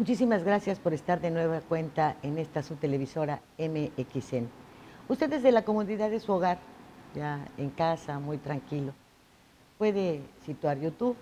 Muchísimas gracias por estar de nueva cuenta en esta su televisora MXN. Usted desde la comodidad de su hogar, ya en casa, muy tranquilo, puede situar YouTube,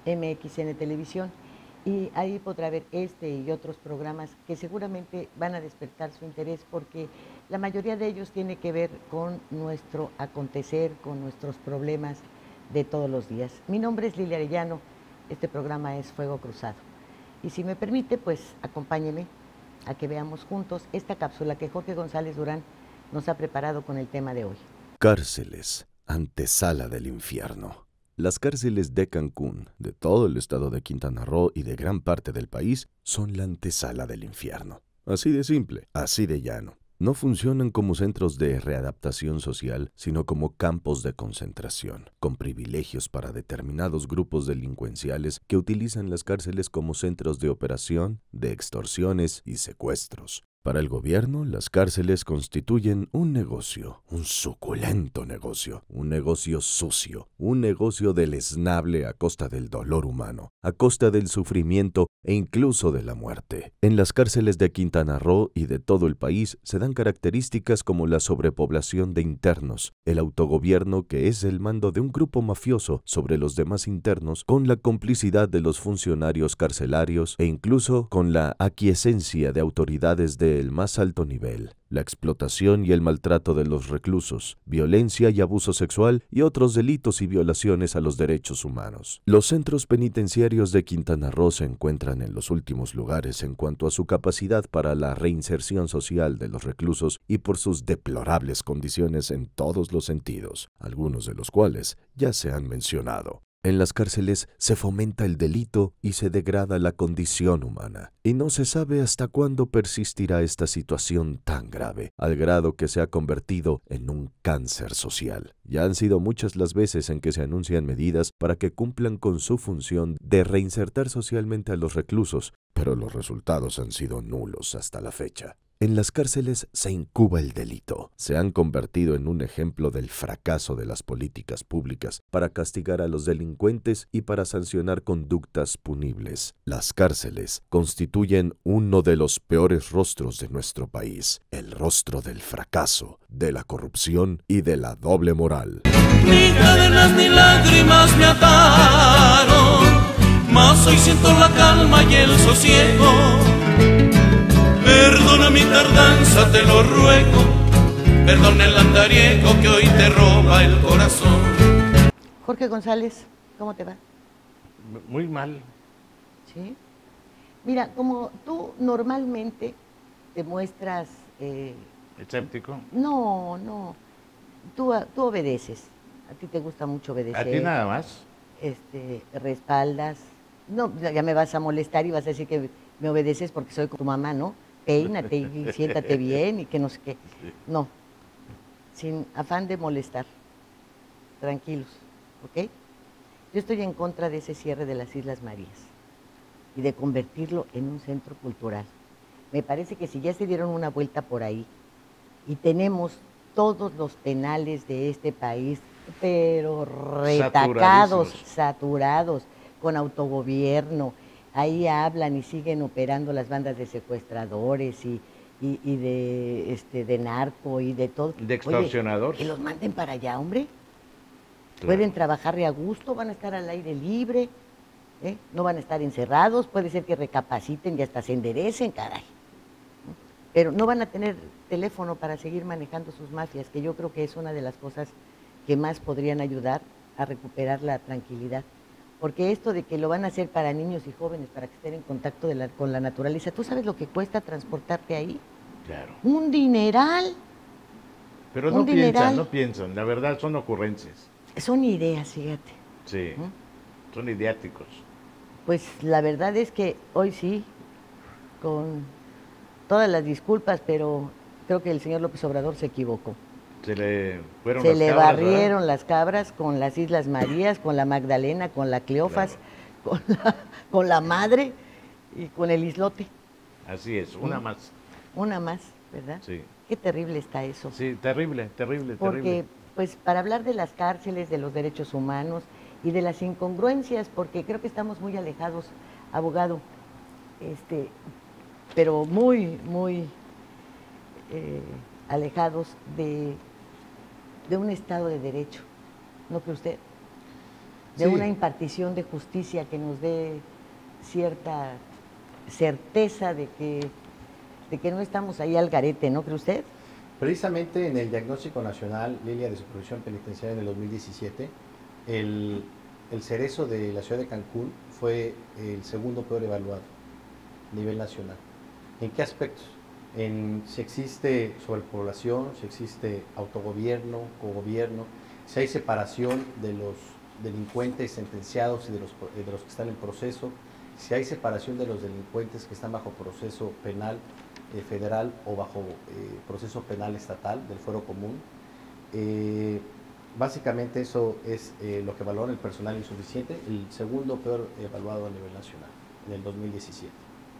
MXN Televisión, y ahí podrá ver este y otros programas que seguramente van a despertar su interés porque la mayoría de ellos tiene que ver con nuestro acontecer, con nuestros problemas de todos los días. Mi nombre es Lilia Arellano, este programa es Fuego Cruzado. Y si me permite, pues acompáñeme a que veamos juntos esta cápsula que Jorge González Durán nos ha preparado con el tema de hoy. Cárceles, antesala del infierno. Las cárceles de Cancún, de todo el estado de Quintana Roo y de gran parte del país son la antesala del infierno. Así de simple, así de llano. No funcionan como centros de readaptación social, sino como campos de concentración, con privilegios para determinados grupos delincuenciales que utilizan las cárceles como centros de operación, de extorsiones y secuestros. Para el gobierno, las cárceles constituyen un negocio, un suculento negocio, un negocio sucio, un negocio deleznable a costa del dolor humano, a costa del sufrimiento e incluso de la muerte. En las cárceles de Quintana Roo y de todo el país se dan características como la sobrepoblación de internos, el autogobierno que es el mando de un grupo mafioso sobre los demás internos con la complicidad de los funcionarios carcelarios e incluso con la aquiescencia de autoridades del más alto nivel, la explotación y el maltrato de los reclusos, violencia y abuso sexual y otros delitos y violaciones a los derechos humanos. Los centros penitenciarios de Quintana Roo se encuentran en los últimos lugares en cuanto a su capacidad para la reinserción social de los reclusos y por sus deplorables condiciones en todos los sentidos, algunos de los cuales ya se han mencionado. En las cárceles se fomenta el delito y se degrada la condición humana. Y no se sabe hasta cuándo persistirá esta situación tan grave, al grado que se ha convertido en un cáncer social. Ya han sido muchas las veces en que se anuncian medidas para que cumplan con su función de reinsertar socialmente a los reclusos, pero los resultados han sido nulos hasta la fecha. En las cárceles se incuba el delito. Se han convertido en un ejemplo del fracaso de las políticas públicas para castigar a los delincuentes y para sancionar conductas punibles. Las cárceles constituyen uno de los peores rostros de nuestro país, el rostro del fracaso, de la corrupción y de la doble moral. Ni cadenas ni lágrimas me ataron, mas hoy siento la calma y el sosiego. Perdona mi tardanza, te lo ruego. Perdona el andariego que hoy te roba el corazón. Jorge González, ¿cómo te va? Muy mal. ¿Sí? Mira, como tú normalmente te muestras... Escéptico. No, tú obedeces. A ti te gusta mucho obedecer. ¿A ti nada más? Respaldas. No, ya me vas a molestar y vas a decir que me obedeces porque soy tu mamá, ¿no? Peínate y siéntate bien y que no sé qué. No, sin afán de molestar. Tranquilos, ¿ok? Yo estoy en contra de ese cierre de las Islas Marías y de convertirlo en un centro cultural. Me parece que si ya se dieron una vuelta por ahí y tenemos todos los penales de este país, pero retacados, saturados, con autogobierno, ahí hablan y siguen operando las bandas de secuestradores y de narco y de todo. De extorsionadores. Oye, que los manden para allá, hombre. Claro. Pueden trabajar a gusto, van a estar al aire libre, no van a estar encerrados, puede ser que recapaciten y hasta se enderecen, caray. Pero no van a tener teléfono para seguir manejando sus mafias, que yo creo que es una de las cosas que más podrían ayudar a recuperar la tranquilidad. Porque esto de que lo van a hacer para niños y jóvenes, para que estén en contacto con la naturaleza, ¿tú sabes lo que cuesta transportarte ahí? Claro. Un dineral. Pero no piensan, la verdad son ocurrencias. Son ideas, fíjate. Sí, son idiáticos. Pues la verdad es que hoy sí, con todas las disculpas, pero creo que el señor López Obrador se equivocó. Se le fueron Se las le cabras, barrieron, ¿verdad? las cabras con las Islas Marías, con la Magdalena, con la Cleofas, Claro. con la Madre y con el islote. Así es, una más. Una más, ¿verdad? Sí. Qué terrible está eso. Sí, terrible. Porque, pues, para hablar de las cárceles, de los derechos humanos y de las incongruencias, porque creo que estamos muy alejados, abogado, pero muy, muy alejados de un Estado de Derecho, ¿no cree usted? De una impartición de justicia que nos dé cierta certeza de que no estamos ahí al garete, ¿no cree usted? Precisamente en el Diagnóstico Nacional, Lilia, de Supervisión Penitenciaria en el 2017, el Cerezo de la ciudad de Cancún fue el segundo peor evaluado a nivel nacional. ¿En qué aspectos? En si existe sobrepoblación, si existe autogobierno, cogobierno, si hay separación de los delincuentes sentenciados y de los que están en proceso, si hay separación de los delincuentes que están bajo proceso penal federal o bajo proceso penal estatal del fuero común. Básicamente eso es lo que valora el personal insuficiente, el segundo peor evaluado a nivel nacional en el 2017.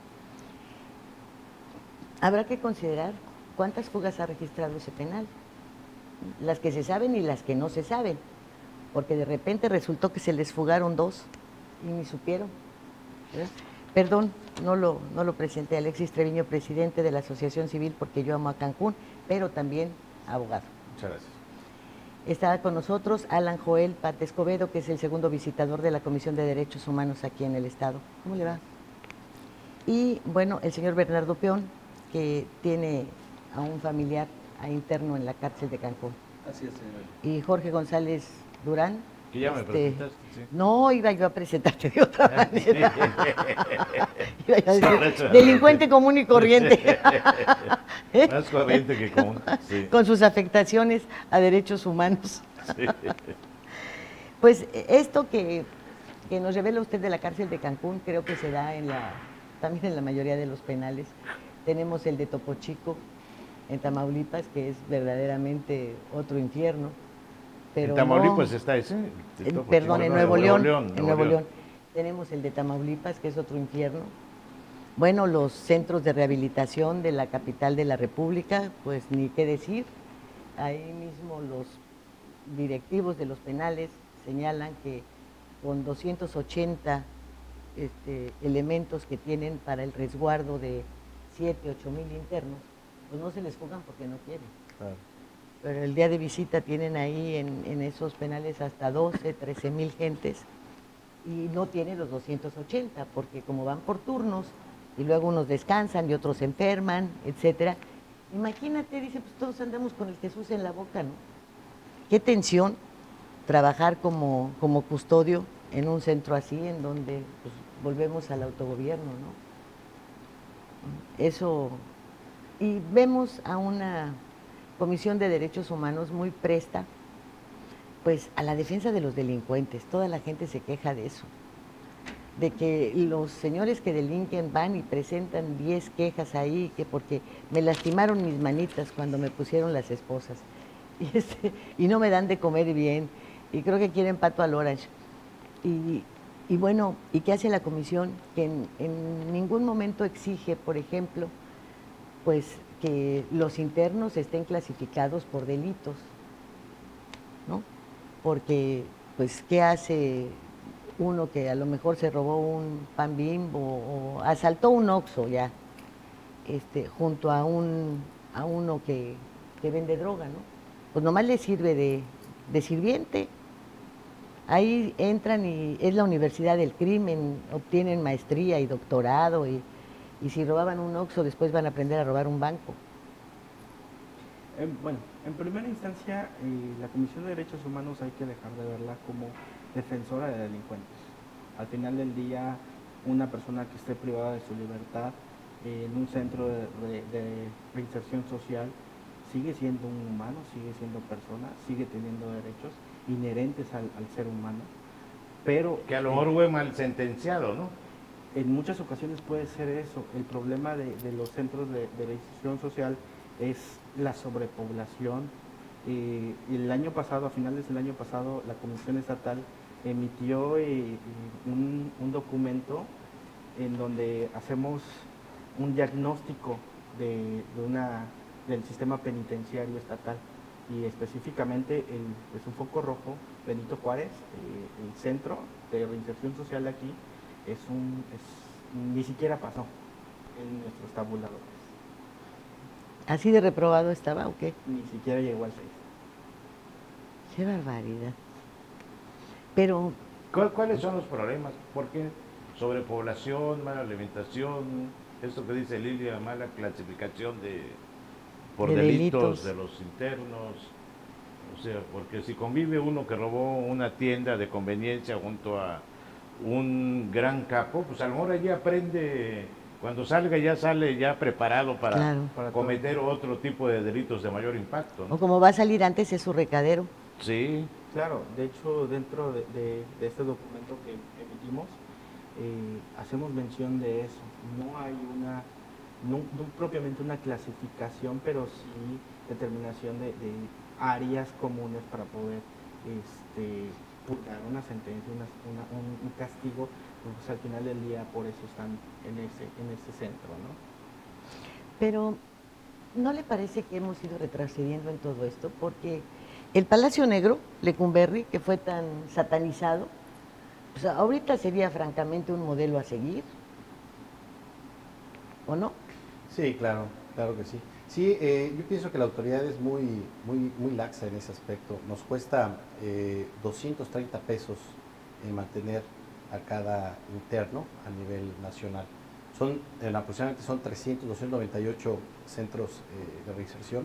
Habrá que considerar cuántas fugas ha registrado ese penal, las que se saben y las que no se saben, porque de repente resultó que se les fugaron 2 y ni supieron, ¿verdad? Perdón, no lo presenté, Alexis Treviño, presidente de la Asociación Civil Porque Yo Amo a Cancún, pero también abogado. Muchas gracias. Está con nosotros Alan Joel Pate Escobedo, que es el segundo visitador de la Comisión de Derechos Humanos aquí en el Estado. ¿Cómo le va? Y bueno, el señor Bernardo Peón, que tiene a un familiar interno en la cárcel de Cancún. Así es, señor. Y Jorge González Durán. Que ya me presentaste, sí. No, iba yo a presentarte de otra manera. Iba yo a decir, delincuente común y corriente. Más corriente que común. Sí. Con sus afectaciones a derechos humanos. Sí. Pues esto que nos revela usted de la cárcel de Cancún, creo que se da también en la mayoría de los penales. Tenemos el de Topo Chico en Tamaulipas, que es verdaderamente otro infierno. Pero en Tamaulipas está ese. Perdón, en Nuevo León. En Nuevo León. Tenemos el de Tamaulipas, que es otro infierno. Bueno, los centros de rehabilitación de la capital de la República, pues ni qué decir. Ahí mismo los directivos de los penales señalan que con 280 elementos que tienen para el resguardo de 7, 8 mil internos, pues no se les fugan porque no quieren. Claro. Pero el día de visita tienen ahí en esos penales hasta 12, 13 mil gentes y no tienen los 280, porque como van por turnos y luego unos descansan y otros se enferman, etcétera. Imagínate, dice, pues todos andamos con el Jesús en la boca, ¿no? Qué tensión trabajar como custodio en un centro así, en donde pues, volvemos al autogobierno, ¿no? Eso, y vemos a una Comisión de Derechos Humanos muy presta, pues a la defensa de los delincuentes. Toda la gente se queja de eso, de que los señores que delinquen van y presentan 10 quejas ahí, que porque me lastimaron mis manitas cuando me pusieron las esposas, y no me dan de comer bien, y creo que quieren pato al orange. Y bueno, ¿y qué hace la comisión? Que en ningún momento exige, por ejemplo, pues que los internos estén clasificados por delitos, ¿no? Porque, pues, ¿qué hace uno que a lo mejor se robó un Pan Bimbo o asaltó un Oxxo ya, junto a uno que vende droga, ¿no? Pues nomás le sirve de sirviente. Ahí entran y es la universidad del crimen, obtienen maestría y doctorado y si robaban un Oxxo después van a aprender a robar un banco. Bueno, en primera instancia, la Comisión de Derechos Humanos hay que dejar de verla como defensora de delincuentes. Al final del día, una persona que esté privada de su libertad en un centro de reinserción social sigue siendo un humano, sigue siendo persona, sigue teniendo derechos inherentes al ser humano, pero que a lo mejor fue mal sentenciado, ¿no? En muchas ocasiones puede ser eso. El problema de los centros de reinserción social es la sobrepoblación. El año pasado, a finales del año pasado, la Comisión Estatal emitió un documento en donde hacemos un diagnóstico del sistema penitenciario estatal, y específicamente es un foco rojo, Benito Juárez, el centro de reinserción social aquí, ni siquiera pasó. en nuestros tabuladores. ¿Así de reprobado estaba o qué? Ni siquiera llegó al 6. Qué barbaridad. Pero... ¿Cuáles son los problemas? ¿Por qué? Sobrepoblación, mala alimentación, esto que dice Lilia, mala clasificación por De delitos delitos. de los internos. O sea, porque si convive uno que robó una tienda de conveniencia junto a un gran capo, pues a lo mejor allí aprende, cuando salga ya sale ya preparado para Claro. cometer otro tipo de delitos de mayor impacto, ¿no? O como va a salir antes es su recadero. Sí. Claro, de hecho, dentro de este documento que emitimos, hacemos mención de eso. No hay no propiamente una clasificación, pero sí determinación de áreas comunes para poder purgar una sentencia, un castigo, pues al final del día por eso están en ese centro, ¿no? Pero, ¿no le parece que hemos ido retrocediendo en todo esto? Porque el Palacio Negro, Lecumberri, que fue tan satanizado, pues ahorita sería francamente un modelo a seguir, ¿o no? Sí, claro, claro que sí. Sí, yo pienso que la autoridad es muy laxa en ese aspecto. Nos cuesta 230 pesos mantener a cada interno a nivel nacional. Aproximadamente son 298 centros de reinserción,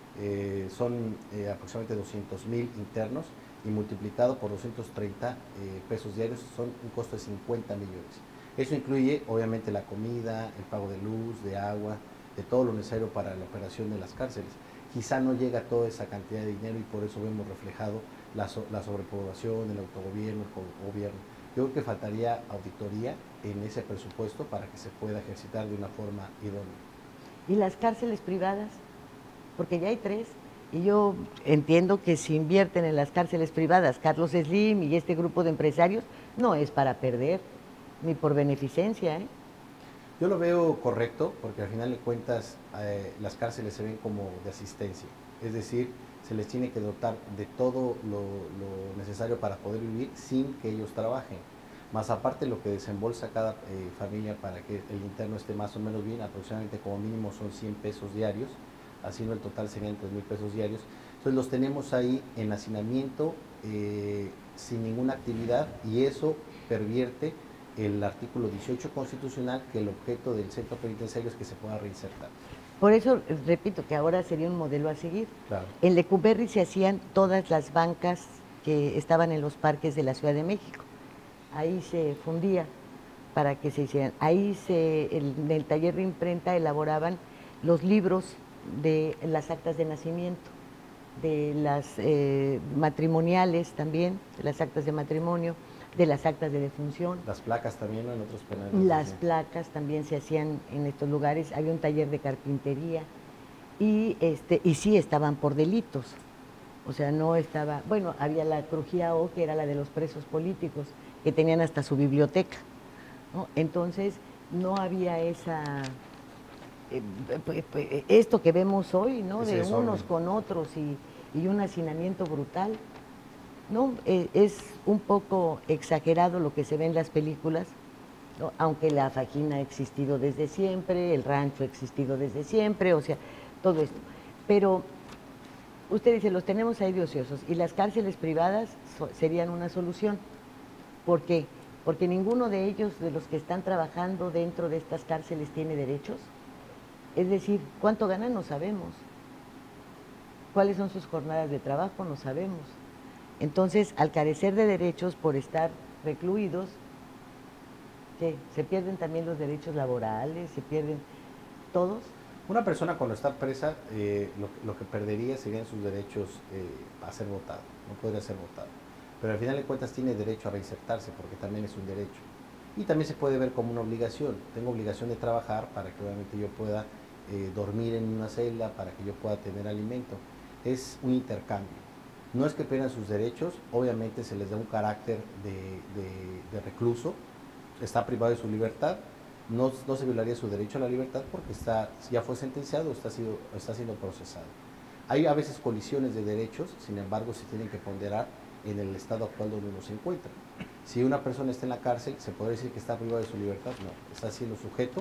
son aproximadamente 200,000 internos y multiplicado por 230 pesos diarios son un costo de 50 millones. Eso incluye obviamente la comida, el pago de luz, de agua, de todo lo necesario para la operación de las cárceles. Quizá no llega toda esa cantidad de dinero y por eso vemos reflejado la sobrepoblación, el autogobierno, el gobierno. Yo creo que faltaría auditoría en ese presupuesto para que se pueda ejercitar de una forma idónea. ¿Y las cárceles privadas? Porque ya hay 3, y yo entiendo que si invierten en las cárceles privadas, Carlos Slim y este grupo de empresarios, no es para perder, ni por beneficencia, ¿eh? Yo lo veo correcto porque al final de cuentas las cárceles se ven como de asistencia, es decir, se les tiene que dotar de todo lo necesario para poder vivir sin que ellos trabajen. Más aparte lo que desembolsa cada familia para que el interno esté más o menos bien, aproximadamente como mínimo son 100 pesos diarios, así no el total serían 3,000 pesos diarios. Entonces los tenemos ahí en hacinamiento sin ninguna actividad y eso pervierte el artículo 18 constitucional, que el objeto del centro penitenciario es que se pueda reinsertar. Por eso repito que ahora sería un modelo a seguir. Claro. En Lecumberri se hacían todas las bancas que estaban en los parques de la Ciudad de México. Ahí se fundía para que se hicieran. Ahí en el taller de imprenta elaboraban los libros de las actas de nacimiento, de las matrimoniales también, de las actas de matrimonio, de las actas de defunción. Las placas también, ¿no? En otros penales. Las placas también se hacían en estos lugares. Había un taller de carpintería y sí estaban por delitos. O sea, no estaba... Bueno, había la Crujía O, que era la de los presos políticos, que tenían hasta su biblioteca, ¿no? Entonces, no había esto que vemos hoy, ¿no? De unos con otros y un hacinamiento brutal. No, es un poco exagerado lo que se ve en las películas, ¿no? Aunque la faquina ha existido desde siempre, el rancho ha existido desde siempre, o sea, todo esto. Pero usted dice, los tenemos ahí de ociosos, y las cárceles privadas serían una solución. ¿Por qué? Porque ninguno de ellos, de los que están trabajando dentro de estas cárceles, tiene derechos. Es decir, ¿cuánto ganan? No sabemos. ¿Cuáles son sus jornadas de trabajo? No sabemos. Entonces, al carecer de derechos por estar recluidos, ¿qué? ¿Se pierden también los derechos laborales? ¿Se pierden todos? Una persona cuando está presa, lo que perdería serían sus derechos a ser votado, no podría ser votado. Pero al final de cuentas tiene derecho a reinsertarse porque también es un derecho. Y también se puede ver como una obligación. Tengo obligación de trabajar para que obviamente yo pueda dormir en una celda, para que yo pueda tener alimento. Es un intercambio. No es que pierdan sus derechos, obviamente se les da un carácter de recluso, está privado de su libertad, no se violaría su derecho a la libertad porque ya fue sentenciado o está siendo procesado. Hay a veces colisiones de derechos, sin embargo se tienen que ponderar en el estado actual donde uno se encuentra. Si una persona está en la cárcel, ¿se podría decir que está privada de su libertad? No, está siendo sujeto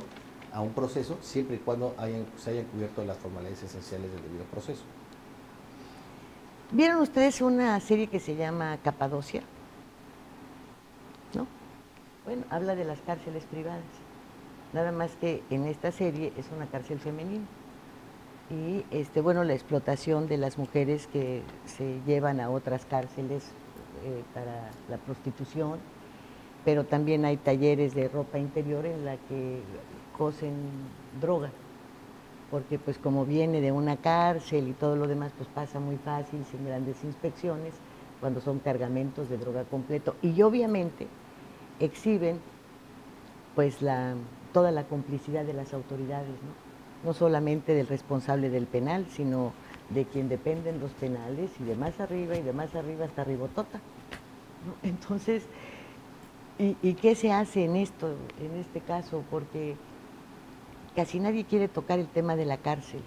a un proceso, siempre y cuando se hayan cubierto las formalidades esenciales del debido proceso. ¿Vieron ustedes una serie que se llama Capadocia? ¿No? Bueno, habla de las cárceles privadas. Nada más que en esta serie es una cárcel femenina. Y bueno, la explotación de las mujeres que se llevan a otras cárceles para la prostitución, pero también hay talleres de ropa interior en la que cosen droga, porque pues como viene de una cárcel y todo lo demás, pues pasa muy fácil, sin grandes inspecciones, cuando son cargamentos de droga completo. Y obviamente exhiben pues toda la complicidad de las autoridades, ¿no? No solamente del responsable del penal, sino de quien dependen los penales y de más arriba hasta arribotota, ¿no? Entonces, ¿y qué se hace en este caso? Porque casi nadie quiere tocar el tema de la cárcel.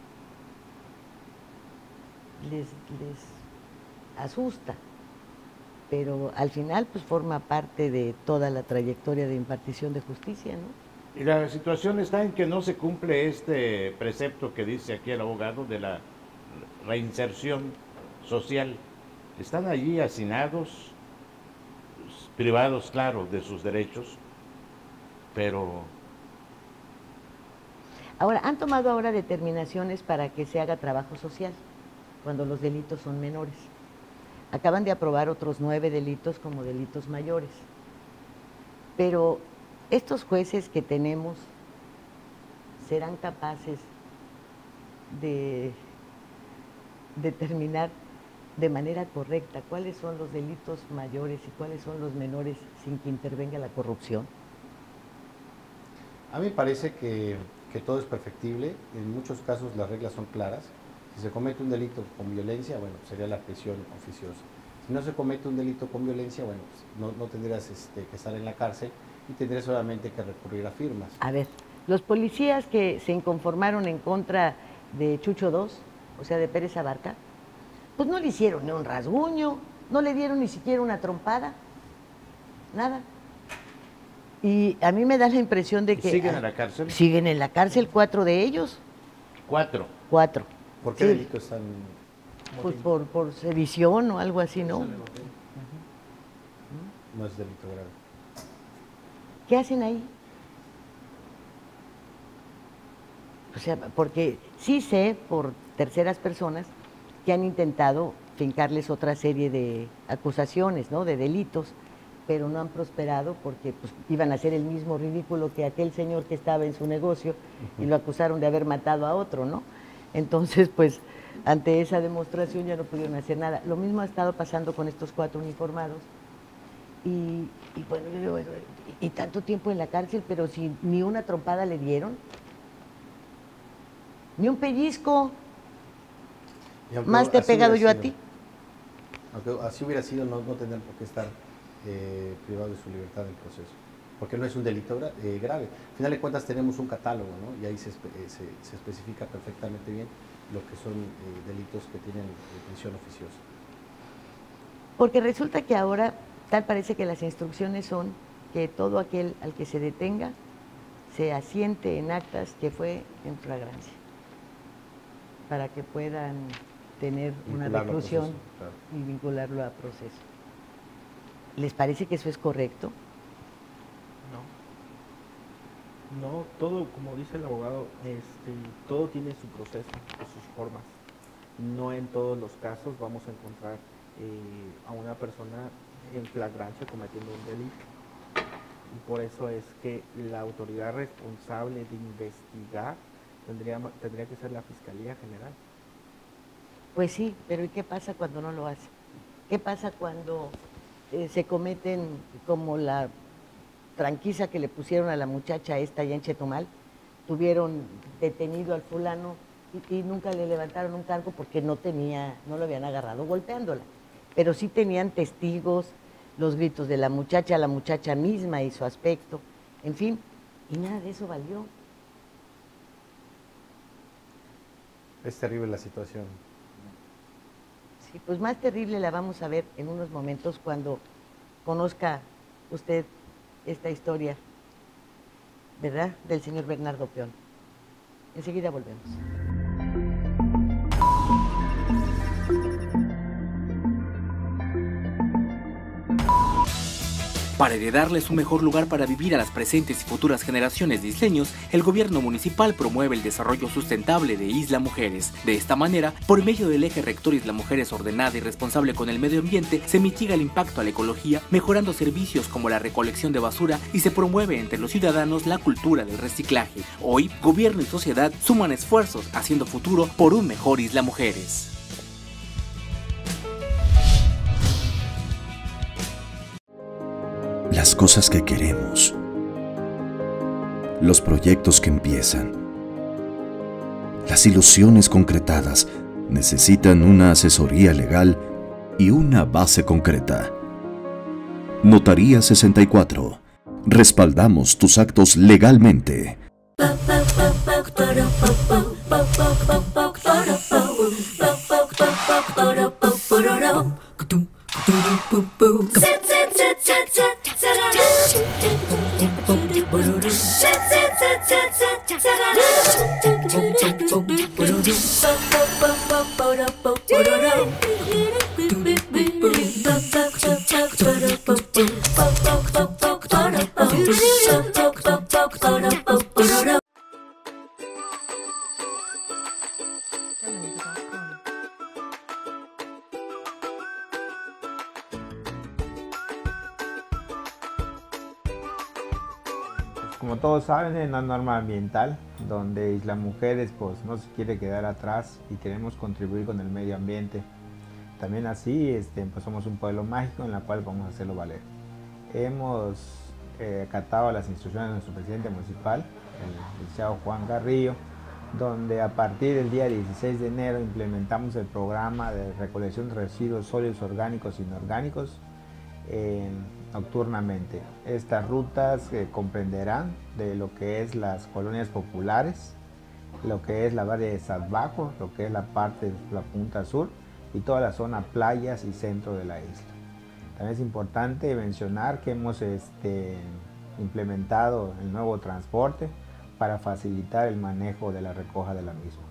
Les asusta, pero al final pues forma parte de toda la trayectoria de impartición de justicia, ¿no? Y la situación está en que no se cumple este precepto que dice aquí el abogado de la reinserción social. Están allí hacinados, privados, claro, de sus derechos, pero... Ahora, han tomado ahora determinaciones para que se haga trabajo social, cuando los delitos son menores. Acaban de aprobar otros 9 delitos como delitos mayores. Pero estos jueces que tenemos serán capaces de determinar de manera correcta cuáles son los delitos mayores y cuáles son los menores sin que intervenga la corrupción. A mí me parece que todo es perfectible. En muchos casos las reglas son claras. Si se comete un delito con violencia, bueno, sería la prisión oficiosa. Si no se comete un delito con violencia, bueno, pues no tendrías que estar en la cárcel y tendrías solamente que recurrir a firmas. A ver, los policías que se inconformaron en contra de Chucho II, o sea, de Pérez Abarca, pues no le hicieron ni un rasguño, no le dieron ni siquiera una trompada, nada. Y a mí me da la impresión de que... ¿Siguen en la cárcel? Siguen en la cárcel 4 de ellos. 4. 4. ¿Por qué Sí. delito están...? Pues por sedición o algo así, ¿no? No es delito grave. ¿Qué hacen ahí? O sea, porque sí sé por terceras personas que han intentado fincarles otra serie de acusaciones, ¿no? De delitos, pero no han prosperado porque pues, iban a hacer el mismo ridículo que aquel señor que estaba en su negocio y lo acusaron de haber matado a otro, ¿no? Entonces, pues, ante esa demostración ya no pudieron hacer nada. Lo mismo ha estado pasando con estos 4 uniformados. Y bueno, yo digo, y tanto tiempo en la cárcel, pero si ni una trompada le dieron, ni un pellizco, más te he pegado yo a ti. Aunque así hubiera sido, no tendrían por qué estar privados de su libertad en el proceso, porque no es un delito grave. Al final de cuentas tenemos un catálogo, ¿no? Y ahí se especifica perfectamente bien lo que son delitos que tienen prisión oficiosa. Porque resulta que ahora tal parece que las instrucciones son que todo aquel al que se detenga se asiente en actas que fue en flagrancia, para que puedan tener una reclusión claro, y vincularlo a proceso. ¿Les parece que eso es correcto? No, todo, como dice el abogado, todo tiene su proceso, sus formas. No en todos los casos vamos a encontrar a una persona en flagrancia cometiendo un delito. Y por eso es que la autoridad responsable de investigar tendría que ser la Fiscalía General. Pues sí, pero ¿y qué pasa cuando no lo hace? ¿Qué pasa cuando se cometen como la tranquiza que le pusieron a la muchacha esta allá en Chetumal? Tuvieron detenido al fulano y nunca le levantaron un cargo porque no lo habían agarrado golpeándola. Pero sí tenían testigos, los gritos de la muchacha misma y su aspecto, en fin, y nada de eso valió. Es terrible la situación. Sí, pues más terrible la vamos a ver en unos momentos cuando conozca usted esta historia ¿verdad? Del señor Bernardo Peón. Enseguida volvemos. Para heredarles un mejor lugar para vivir a las presentes y futuras generaciones de isleños, el gobierno municipal promueve el desarrollo sustentable de Isla Mujeres. De esta manera, por medio del eje rector Isla Mujeres ordenada y responsable con el medio ambiente, se mitiga el impacto a la ecología, mejorando servicios como la recolección de basura y se promueve entre los ciudadanos la cultura del reciclaje. Hoy, gobierno y sociedad suman esfuerzos haciendo futuro por un mejor Isla Mujeres. Las cosas que queremos, los proyectos que empiezan, las ilusiones concretadas necesitan una asesoría legal y una base concreta. Notaría 64. Respaldamos tus actos legalmente. Como todos saben, es una norma ambiental donde Isla Mujeres pues no se quiere quedar atrás y queremos contribuir con el medio ambiente. También así pues somos un pueblo mágico en la cual vamos a hacerlo valer. Hemos acatado las instrucciones de nuestro presidente municipal, el licenciado Juan Garrillo, donde a partir del día 16 de enero implementamos el programa de recolección de residuos sólidos orgánicos e inorgánicos nocturnamente. Estas rutas comprenderán de lo que es las colonias populares, lo que es la Valle de Salvajo, lo que es la parte de la punta sur y toda la zona playas y centro de la isla. También es importante mencionar que hemos implementado el nuevo transporte para facilitar el manejo de la recoja de la misma.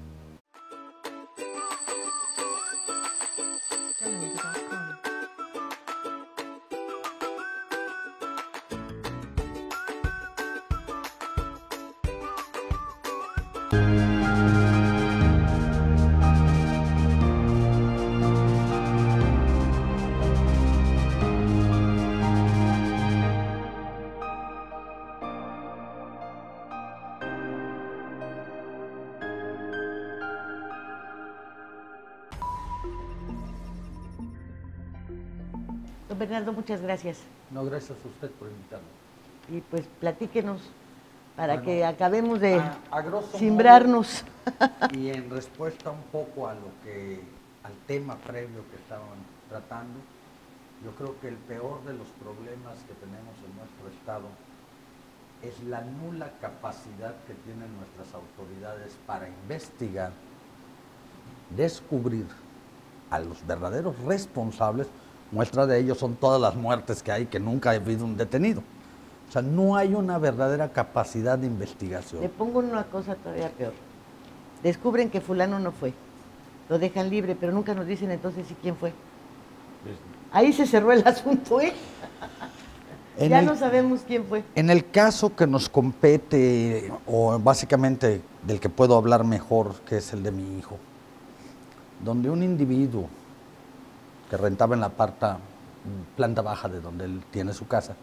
Don Bernardo, muchas gracias. No, gracias a usted por invitarme. Y pues platíquenos para que acabemos de a grosso simbrarnos. modo, y en respuesta un poco al tema previo que estaban tratando, yo creo que el peor de los problemas que tenemos en nuestro estado es la nula capacidad que tienen nuestras autoridades para investigar, descubrir a los verdaderos responsables. Muestra de ello son todas las muertes que hay, que nunca ha habido un detenido. O sea, no hay una verdadera capacidad de investigación. Le pongo una cosa todavía peor. Descubren que fulano no fue. Lo dejan libre, pero nunca nos dicen entonces si quién fue. Ahí se cerró el asunto, ¿eh? Ya no sabemos quién fue. En el caso que nos compete, o básicamente del que puedo hablar mejor, que es el de mi hijo, donde un individuo que rentaba en la planta baja de donde él tiene su casa,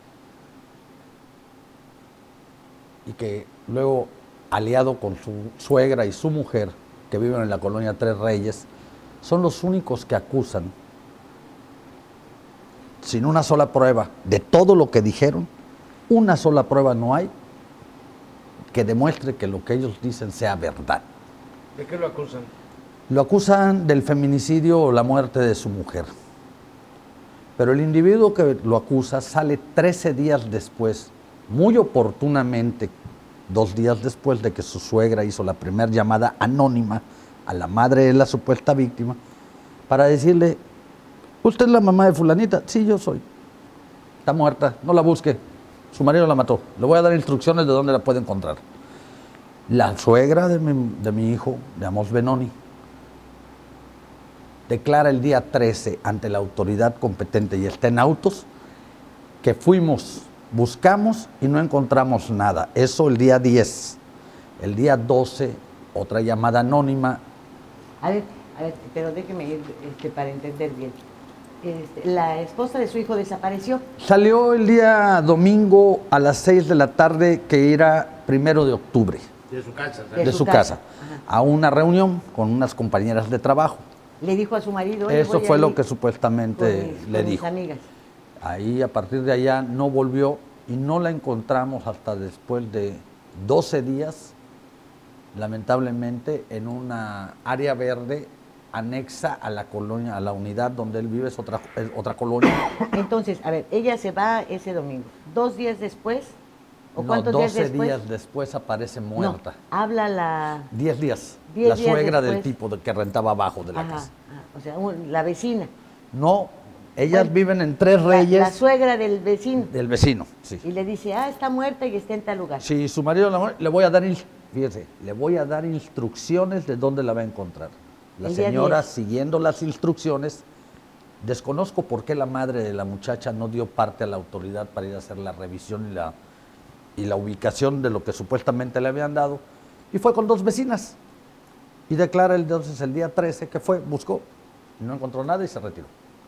y que luego, aliado con su suegra y su mujer, que viven en la colonia Tres Reyes, son los únicos que acusan, sin una sola prueba, de todo lo que dijeron, una sola prueba no hay que demuestre que lo que ellos dicen sea verdad. ¿De qué lo acusan? Lo acusan del feminicidio o la muerte de su mujer. Pero el individuo que lo acusa sale 13 días después, muy oportunamente, 2 días después de que su suegra hizo la primera llamada anónima a la madre de la supuesta víctima, para decirle: ¿usted es la mamá de fulanita? Sí, yo soy. Está muerta, no la busque. Su marido la mató. Le voy a dar instrucciones de dónde la puede encontrar. La suegra de mi hijo, de Amos Benoni, declara el día 13 ante la autoridad competente y está en autos que fuimos, buscamos y no encontramos nada. Eso el día 10. El día 12, otra llamada anónima. A ver, pero déjeme ir para entender bien. La esposa de su hijo desapareció. Salió el día domingo a las 6 de la tarde, que era 1 de octubre. De su casa. De su casa. A una reunión con unas compañeras de trabajo. Le dijo a su marido. Eso fue lo que supuestamente le dijo. Mis amigas. Ahí, a partir de allá, no volvió y no la encontramos hasta después de 12 días, lamentablemente, en una área verde anexa a la colonia, a la unidad donde él vive, es otra colonia. Entonces, a ver, ella se va ese domingo. 2 días después, ¿o no, cuántos 12 días después? días después aparece muerta. No, habla la... 10 días. 10 la días suegra después. del tipo que rentaba abajo de la casa. O sea, la vecina. No, ellas viven en Tres Reyes. La suegra del vecino. Del vecino, sí. Y le dice, está muerta y está en tal lugar. Si su marido la muere, le voy a dar, fíjese, le voy a dar instrucciones de dónde la va a encontrar. La señora, siguiendo las instrucciones, desconozco por qué la madre de la muchacha no dio parte a la autoridad para ir a hacer la revisión y la ubicación de lo que supuestamente le habían dado, y fue con 2 vecinas. Y declara entonces el día 13 que fue, buscó, no encontró nada y se retiró.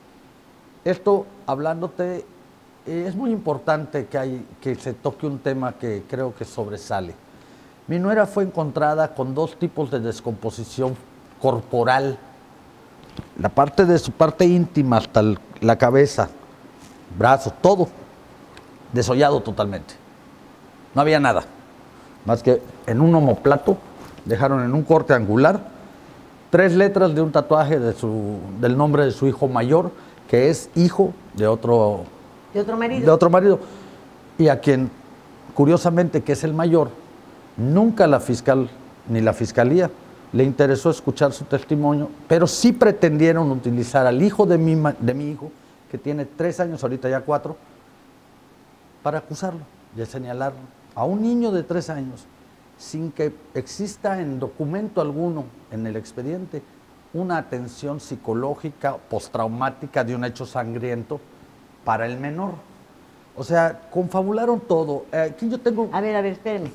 Esto, hablándote, es muy importante que se toque un tema que creo que sobresale. Mi nuera fue encontrada con 2 tipos de descomposición corporal. La parte de su parte íntima hasta la cabeza, brazos, todo desollado totalmente. No había nada, más que en un omoplato, dejaron en un corte angular 3 letras de un tatuaje del nombre de su hijo mayor, que es hijo de otro marido. De otro marido. Y a quien, curiosamente, que es el mayor, nunca la fiscal ni la fiscalía le interesó escuchar su testimonio, pero sí pretendieron utilizar al hijo de mi hijo, que tiene 3 años, ahorita ya 4, para acusarlo y señalarlo. A un niño de 3 años, sin que exista en documento alguno en el expediente una atención psicológica postraumática de un hecho sangriento para el menor. O sea, confabularon todo. Aquí yo tengo... A ver, espérenme.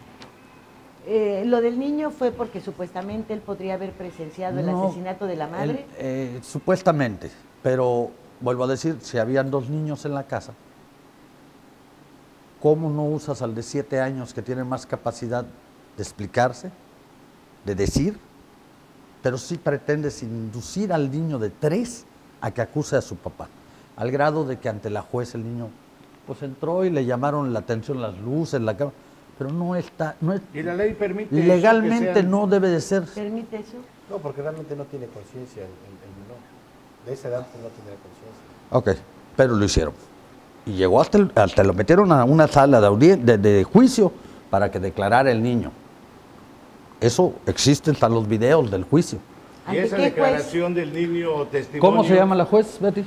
Lo del niño fue porque supuestamente él podría haber presenciado el asesinato de la madre. Supuestamente, pero vuelvo a decir, si habían 2 niños en la casa, ¿cómo no usas al de 7 años que tiene más capacidad de explicarse, de decir? Pero sí pretendes inducir al niño de 3 a que acuse a su papá, al grado de que ante la juez el niño pues entró y le llamaron la atención las luces, la cámara, pero no está, ¿Y la ley permite legalmente eso no debe de ser. ¿Permite eso? No, porque realmente no tiene conciencia el menor. De esa edad no tendrá conciencia. Ok, pero lo hicieron. Y llegó hasta lo metieron a una sala de juicio para que declarara el niño. Eso existe, están los videos del juicio. ¿Y esa declaración del niño o testimonio? ¿Cómo se llama la juez, Betty?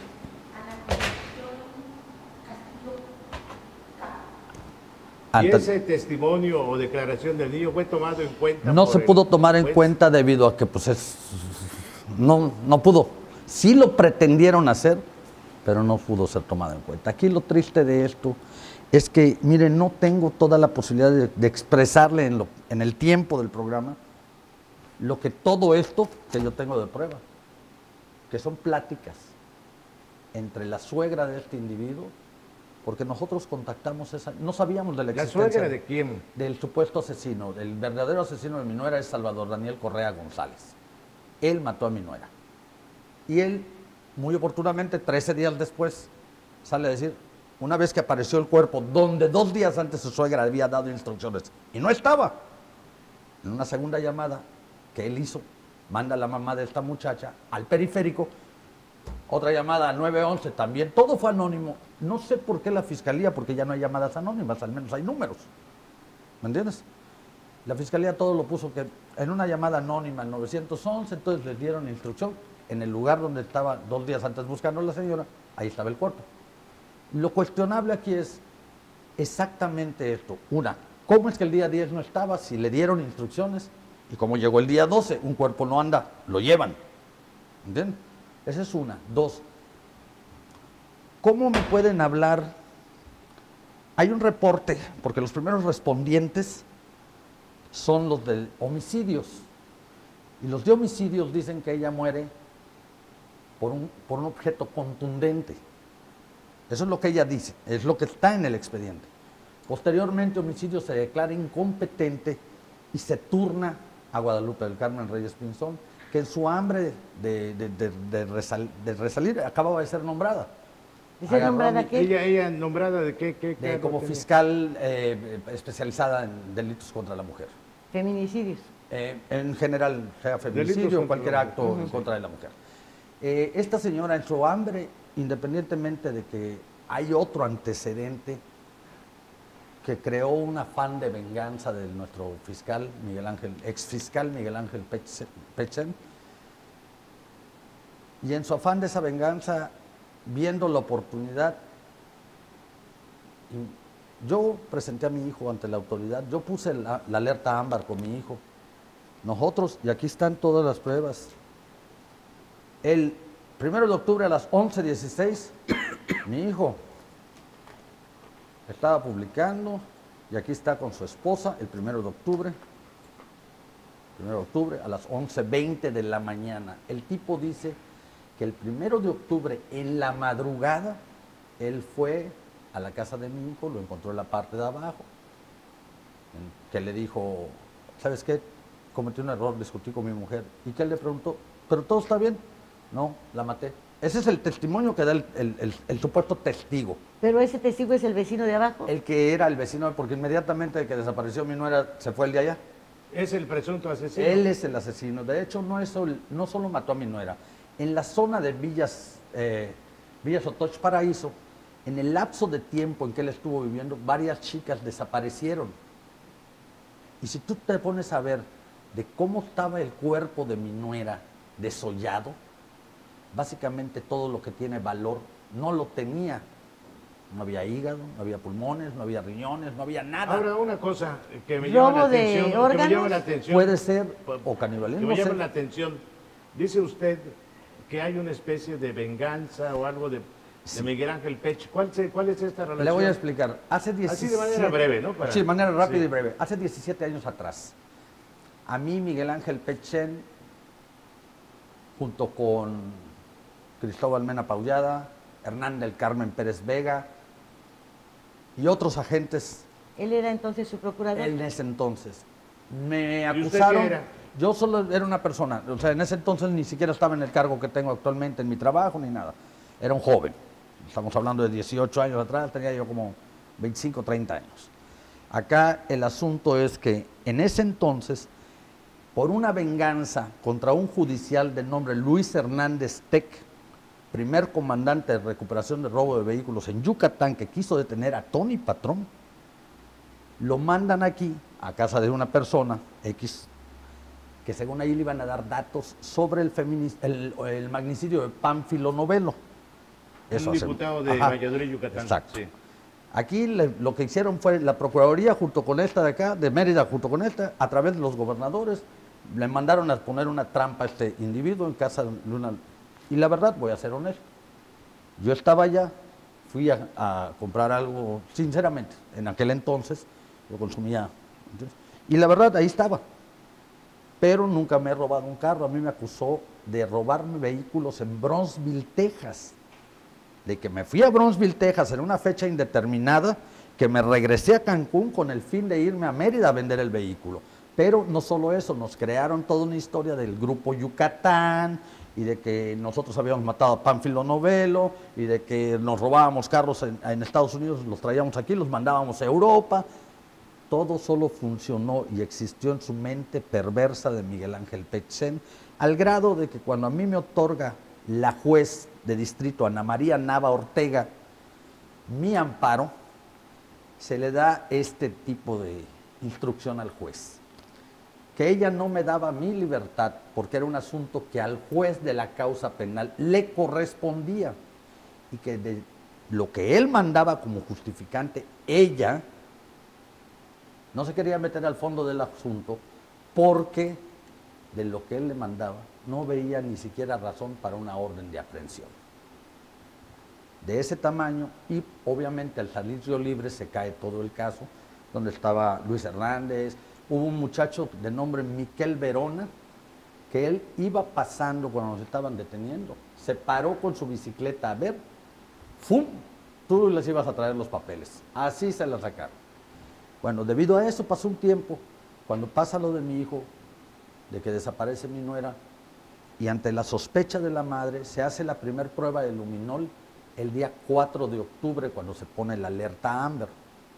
¿Y ese testimonio o declaración del niño fue tomado en cuenta? No se pudo tomar en cuenta debido a que pues no pudo. Sí lo pretendieron hacer, pero no pudo ser tomado en cuenta. Aquí lo triste de esto es que, miren, no tengo toda la posibilidad de expresarle en el tiempo del programa lo que todo esto que yo tengo de prueba, que son pláticas entre la suegra de este individuo, porque nosotros contactamos no sabíamos de la existencia. ¿La suegra de quién? Del supuesto asesino. El verdadero asesino de mi nuera es Salvador Daniel Correa González. Él mató a mi nuera. Y él, muy oportunamente, 13 días después, sale a decir, una vez que apareció el cuerpo, donde 2 días antes su suegra había dado instrucciones, y no estaba. En una segunda llamada que él hizo, manda a la mamá de esta muchacha al periférico, otra llamada al 911 también, todo fue anónimo. No sé por qué la fiscalía, porque ya no hay llamadas anónimas, al menos hay números. ¿Me entiendes? La fiscalía todo lo puso que en una llamada anónima al 911, entonces les dieron instrucción. En el lugar donde estaba 2 días antes buscando a la señora, ahí estaba el cuerpo. Lo cuestionable aquí es exactamente esto. Una, ¿cómo es que el día 10 no estaba? Si le dieron instrucciones, y como llegó el día 12, un cuerpo no anda, lo llevan. ¿Entienden? Esa es una. Dos, ¿cómo me pueden hablar? Hay un reporte, porque los primeros respondientes son los de homicidios. Y los de homicidios dicen que ella muere por un objeto contundente. Eso es lo que ella dice, es lo que está en el expediente. Posteriormente, homicidio se declara incompetente y se turna a Guadalupe del Carmen Reyes Pinzón, que en su hambre de resalir acababa de ser nombrada. ¿Y ser nombrada qué? ¿Ella nombrada de qué? Como fiscal especializada en delitos contra la mujer. Feminicidios. En general, sea feminicidio o cualquier acto en contra de la mujer. Esta señora, en su hambre, independientemente de que hay otro antecedente que creó un afán de venganza de nuestro fiscal, exfiscal Miguel Ángel Pechen, y en su afán de esa venganza, viendo la oportunidad, yo presenté a mi hijo ante la autoridad, yo puse la alerta ámbar con mi hijo. Nosotros, y aquí están todas las pruebas, el 1 de octubre a las 11:16, mi hijo estaba publicando, y aquí está con su esposa, el 1 de octubre, a las 11:20 de la mañana. El tipo dice que el 1 de octubre, en la madrugada, él fue a la casa de mi hijo, lo encontró en la parte de abajo, que le dijo, ¿sabes qué? Cometí un error, discutí con mi mujer. Y que él le preguntó, ¿pero todo está bien? No, la maté. Ese es el testimonio que da el supuesto testigo. ¿Pero ese testigo es el vecino de abajo? El que era el vecino, porque inmediatamente de que desapareció mi nuera, se fue el de allá. ¿Es el presunto asesino? Él es el asesino. De hecho, no solo mató a mi nuera. En la zona de Villas Otoch Paraíso, en el lapso de tiempo en que él estuvo viviendo, varias chicas desaparecieron. Y si tú te pones a ver de cómo estaba el cuerpo de mi nuera desollado, básicamente todo lo que tiene valor no lo tenía. No había hígado, no había pulmones, no había riñones, no había nada. Ahora, una cosa que me llama la atención. Puede ser o canibalismo. Que me llama la atención. Dice usted que hay una especie de venganza o algo de Miguel Ángel Pech. ¿Cuál es esta relación? Le voy a explicar. Hace 17, así de manera breve, ¿no? Sí, de manera rápida y breve. Hace 17 años atrás, a mí Miguel Ángel Pechen, junto con Cristóbal Mena Paullada, Hernán del Carmen Pérez Vega y otros agentes. ¿Él era entonces su procurador? En ese entonces. Me acusaron. ¿Y usted qué era? Yo solo era una persona. O sea, en ese entonces ni siquiera estaba en el cargo que tengo actualmente en mi trabajo ni nada. Era un joven. Estamos hablando de 18 años atrás, tenía yo como 25, 30 años. Acá el asunto es que en ese entonces, por una venganza contra un judicial de nombre Luis Hernández Tec, primer comandante de recuperación de robo de vehículos en Yucatán, que quiso detener a Tony Patrón, lo mandan aquí, a casa de una persona, X, que según ahí le iban a dar datos sobre el magnicidio de Pánfilo Novelo. Un diputado de Valladolid, Yucatán. Exacto. Sí. Aquí lo que hicieron fue la Procuraduría junto con esta de acá, de Mérida junto con esta, a través de los gobernadores, le mandaron a poner una trampa a este individuo en casa de una... Y la verdad, voy a ser honesto, yo estaba allá, fui a comprar algo, sinceramente, en aquel entonces, lo consumía, ¿entiendes? Y la verdad, ahí estaba. Pero nunca me he robado un carro, a mí me acusó de robarme vehículos en Bronzeville, Texas. De que me fui a Bronzeville, Texas en una fecha indeterminada, que me regresé a Cancún con el fin de irme a Mérida a vender el vehículo. Pero no solo eso, nos crearon toda una historia del grupo Yucatán, y de que nosotros habíamos matado a Pánfilo Novelo, y de que nos robábamos carros en Estados Unidos, los traíamos aquí, los mandábamos a Europa. Todo solo funcionó y existió en su mente perversa de Miguel Ángel Pechen, al grado de que cuando a mí me otorga la juez de distrito, Ana María Nava Ortega, mi amparo, se le da este tipo de instrucción al juez, que ella no me daba mi libertad porque era un asunto que al juez de la causa penal le correspondía, y que lo que él mandaba como justificante, ella no se quería meter al fondo del asunto porque de lo que él le mandaba no veía ni siquiera razón para una orden de aprehensión. De ese tamaño, y obviamente al salir Río Libre se cae todo el caso, donde estaba Luis Hernández, hubo un muchacho de nombre Miquel Verona, que él iba pasando cuando nos estaban deteniendo, se paró con su bicicleta a ver, ¡fum!, tú les ibas a traer los papeles, así se la sacaron. Bueno, debido a eso pasó un tiempo, cuando pasa lo de mi hijo, de que desaparece mi nuera, y ante la sospecha de la madre, se hace la primera prueba de luminol el día 4 de octubre, cuando se pone la alerta Amber,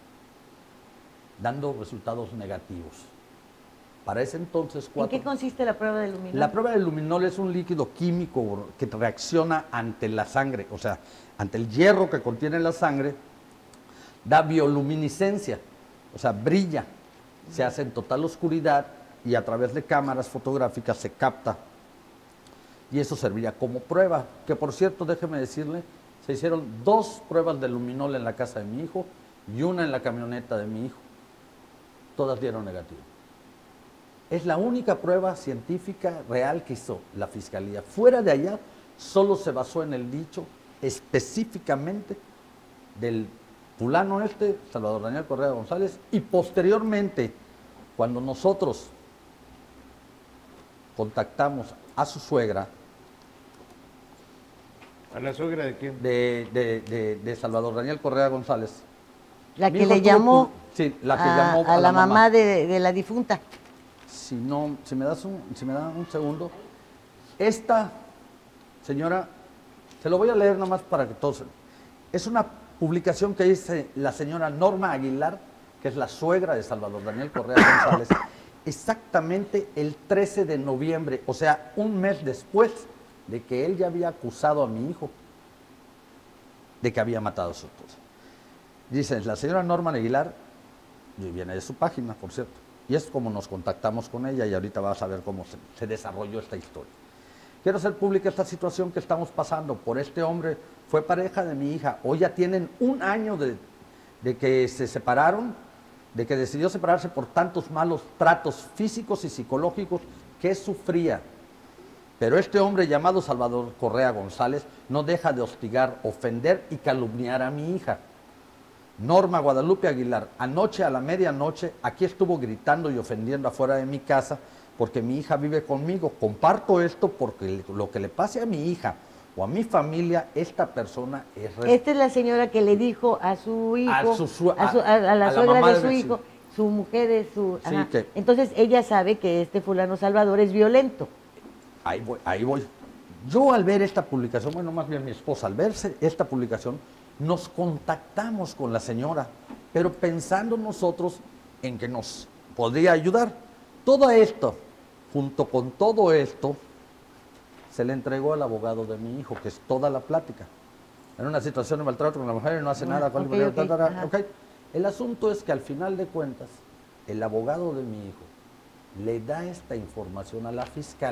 dando resultados negativos. Para ese entonces... ¿En qué consiste la prueba de luminol? La prueba de luminol es un líquido químico que reacciona ante la sangre, o sea, ante el hierro que contiene la sangre, da bioluminiscencia, o sea, brilla, se hace en total oscuridad y a través de cámaras fotográficas se capta. Y eso serviría como prueba, que por cierto, déjeme decirle, se hicieron 2 pruebas de luminol en la casa de mi hijo y una en la camioneta de mi hijo. Todas dieron negativo. Es la única prueba científica real que hizo la Fiscalía. Fuera de allá, solo se basó en el dicho específicamente del fulano Salvador Daniel Correa González, y posteriormente, cuando nosotros contactamos a su suegra. ¿A la suegra de quién? De Salvador Daniel Correa González. La que le llamó, sí, la que llamó a la mamá de la difunta. Si me da un segundo. Esta señora, se lo voy a leer nada más para que todos... Es una publicación que dice la señora Norma Aguilar, que es la suegra de Salvador Daniel Correa González, exactamente el 13 de noviembre, o sea, un mes después de que él ya había acusado a mi hijo de que había matado a su esposa. Dice, la señora Norma Aguilar, y viene de su página, por cierto, y es como nos contactamos con ella, y ahorita vas a ver cómo se desarrolló esta historia. Quiero hacer pública esta situación que estamos pasando por este hombre, fue pareja de mi hija, hoy ya tienen un año de que se separaron, de que decidió separarse por tantos malos tratos físicos y psicológicos que sufría. Pero este hombre llamado Salvador Correa González no deja de hostigar, ofender y calumniar a mi hija. Norma Guadalupe Aguilar, anoche a la medianoche, aquí estuvo gritando y ofendiendo afuera de mi casa porque mi hija vive conmigo. Comparto esto porque lo que le pase a mi hija o a mi familia, esta persona es... Esta es la señora que le dijo a su hijo, a la suegra de su hijo, su mujer es su... Sí, que, entonces ella sabe que este fulano Salvador es violento. Ahí voy. Yo al ver esta publicación, bueno, más bien mi esposa, al verse esta publicación, nos contactamos con la señora, pero pensando nosotros en que nos podría ayudar. Todo esto, junto con todo esto, se le entregó al abogado de mi hijo, que es toda la plática. En una situación de maltrato con la mujer y no hace nada. Okay. El asunto es que al final de cuentas, el abogado de mi hijo le da esta información a la fiscal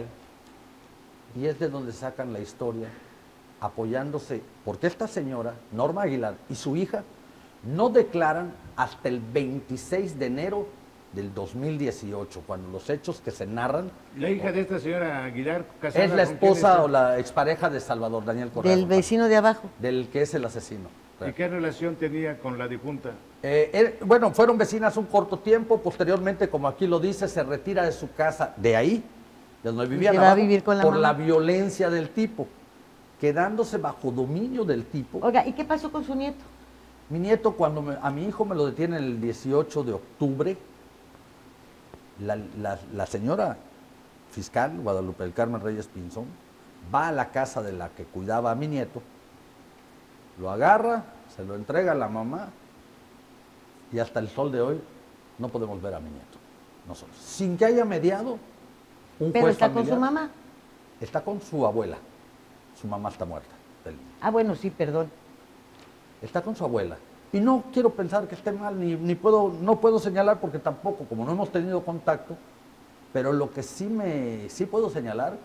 y es de donde sacan la historia, apoyándose, porque esta señora, Norma Aguilar, y su hija no declaran hasta el 26 de enero del 2018, cuando los hechos que se narran... La hija de esta señora Aguilar, casada... Es la esposa o la expareja de Salvador Daniel Correa. Del vecino de abajo. Del que es el asesino. ¿Y qué relación tenía con la difunta? Bueno, fueron vecinas un corto tiempo, posteriormente, como aquí lo dice, se retira de su casa, de ahí, de donde vivían abajo, a vivir con por la violencia del tipo, quedándose bajo dominio del tipo. Oiga, ¿y qué pasó con su nieto? Mi nieto, cuando a mi hijo me lo detiene el 18 de octubre, la señora fiscal, Guadalupe del Carmen Reyes Pinzón, va a la casa de la que cuidaba a mi nieto, lo agarra, se lo entrega a la mamá y hasta el sol de hoy no podemos ver a mi nieto, nosotros. Sin que haya mediado un ¿Pero juez está familiar. con su mamá? Está con su abuela, su mamá está muerta. Bueno, sí, perdón. Está con su abuela. Y no quiero pensar que esté mal, no puedo señalar porque tampoco, como no hemos tenido contacto, pero lo que sí puedo señalar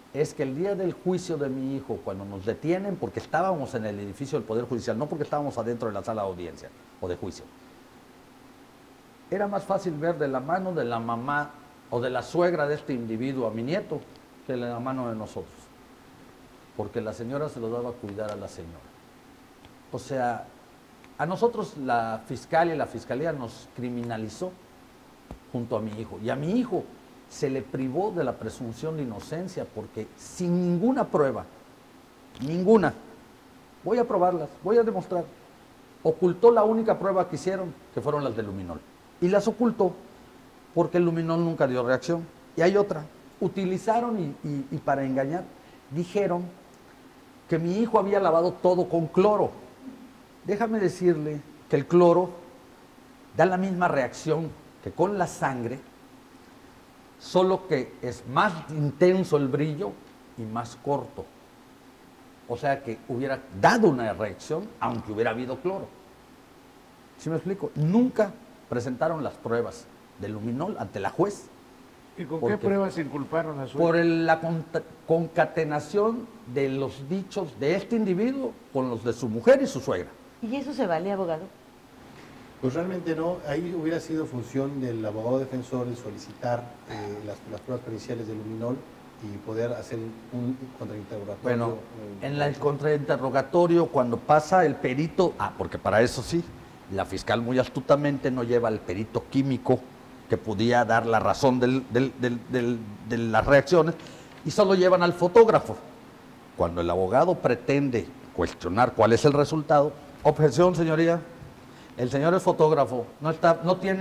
es que el día del juicio de mi hijo, cuando nos detienen, porque estábamos en el edificio del Poder Judicial, no porque estábamos adentro de la sala de audiencia o de juicio, era más fácil ver de la mano de la mamá o de la suegra de este individuo a mi nieto que de la mano de nosotros, porque la señora se lo daba a cuidar a la señora. O sea, a nosotros la fiscal y la fiscalía nos criminalizó junto a mi hijo, y a mi hijo se le privó de la presunción de inocencia porque sin ninguna prueba, ninguna, voy a probarlas, voy a demostrar, ocultó la única prueba que hicieron, que fueron las del luminol, y las ocultó porque el luminol nunca dio reacción. Y hay otra, utilizaron y para engañar, dijeron que mi hijo había lavado todo con cloro. Déjame decirle que el cloro da la misma reacción que con la sangre, solo que es más intenso el brillo y más corto. O sea que hubiera dado una reacción aunque hubiera habido cloro. ¿Sí me explico? Nunca presentaron las pruebas del luminol ante la juez. ¿Y con qué pruebas inculparon a su hijo? Por la concatenación de los dichos de este individuo con los de su mujer y su suegra. ¿Y eso se vale, abogado? Pues realmente no, ahí hubiera sido función del abogado defensor el solicitar las pruebas periciales del luminol y poder hacer un contrainterrogatorio. Bueno, en el contrainterrogatorio, cuando pasa el perito, porque para eso sí, la fiscal muy astutamente no lleva el perito químico que podía dar la razón de las reacciones, y solo llevan al fotógrafo. Cuando el abogado pretende cuestionar cuál es el resultado, objeción, señoría, el señor es fotógrafo, no tiene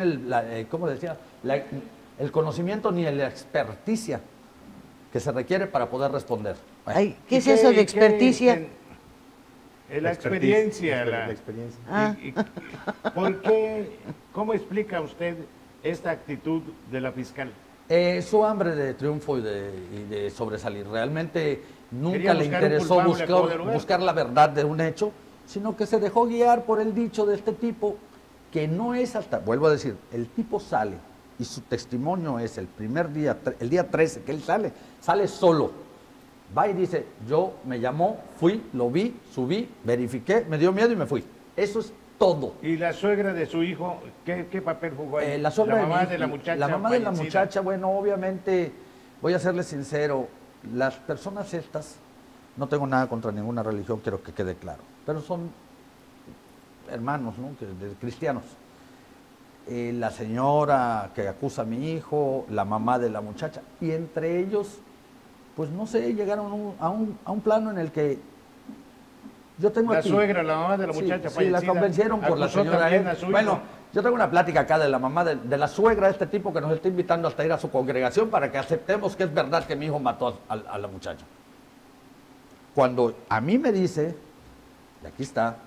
el conocimiento ni la experticia que se requiere para poder responder. Bueno. Ay, ¿qué es eso de experticia? La experiencia. La experiencia. ¿Por qué? ¿Cómo explica usted esta actitud de la fiscal? Su hambre de triunfo y de sobresalir. Realmente nunca Quería le buscar un interesó culpable a como de lugar. buscar la verdad de un hecho, sino que se dejó guiar por el dicho de este tipo, que no es hasta, vuelvo a decir, el tipo sale y su testimonio es el primer día, el día 13 que él sale solo. Va y dice, yo me llamó, fui, lo vi, subí, verifiqué, me dio miedo y me fui. Eso es todo. ¿Y la suegra de su hijo, qué papel jugó ahí? La mamá de la muchacha. La mamá de la fallecida. muchacha, bueno, obviamente, voy a serle sincero, las personas estas, no tengo nada contra ninguna religión, quiero que quede claro, pero son hermanos, ¿no? De cristianos. La señora que acusa a mi hijo, la mamá de la muchacha, y entre ellos, pues no sé, llegaron a un plano en el que yo tengo la aquí. Suegra, la mamá de la muchacha fallecida. Sí, la convencieron por la acusó señora. también a su hijo. Bueno, yo tengo una plática acá de la mamá de la suegra de este tipo que nos está invitando hasta ir a su congregación para que aceptemos que es verdad que mi hijo mató a la muchacha. Cuando a mí me dice, y aquí está.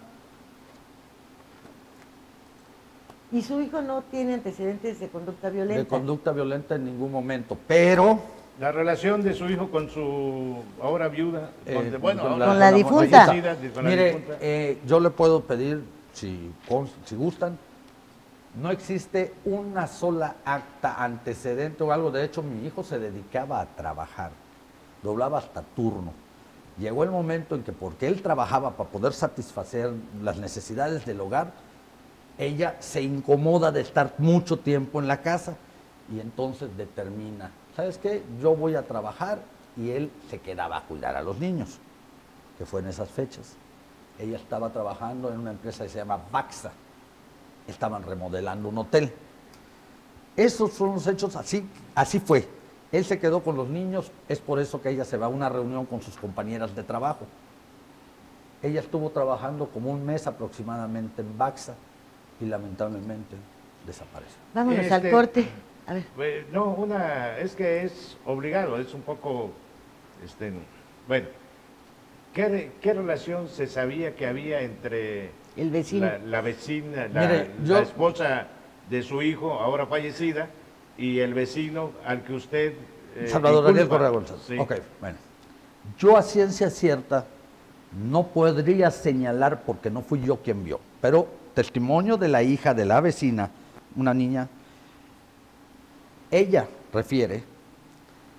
¿Y su hijo no tiene antecedentes de conducta violenta? De conducta violenta en ningún momento, pero... La relación de su hijo con su ahora viuda, con la difunta. Mire, yo le puedo pedir, si gustan, no existe una sola acta, antecedente o algo. De hecho, mi hijo se dedicaba a trabajar, doblaba hasta turno. Llegó el momento en que, porque él trabajaba para poder satisfacer las necesidades del hogar, ella se incomoda de estar mucho tiempo en la casa y entonces determina, ¿sabes qué? Yo voy a trabajar, y él se quedaba a cuidar a los niños, que fue en esas fechas. Ella estaba trabajando en una empresa que se llama Baxa, estaban remodelando un hotel. Esos son los hechos, así fue. Él se quedó con los niños, es por eso que ella se va a una reunión con sus compañeras de trabajo. Ella estuvo trabajando como un mes aproximadamente en Baxa y lamentablemente desapareció. Vámonos al corte. A ver. No, es que es obligado, es un poco, bueno, ¿qué relación se sabía que había entre el vecino, la vecina, la esposa de su hijo, ahora fallecida, y el vecino al que usted... Salvador Daniel Correa González. Sí. Ok, bueno. Yo a ciencia cierta no podría señalar porque no fui yo quien vio, pero testimonio de la hija de la vecina, una niña, ella refiere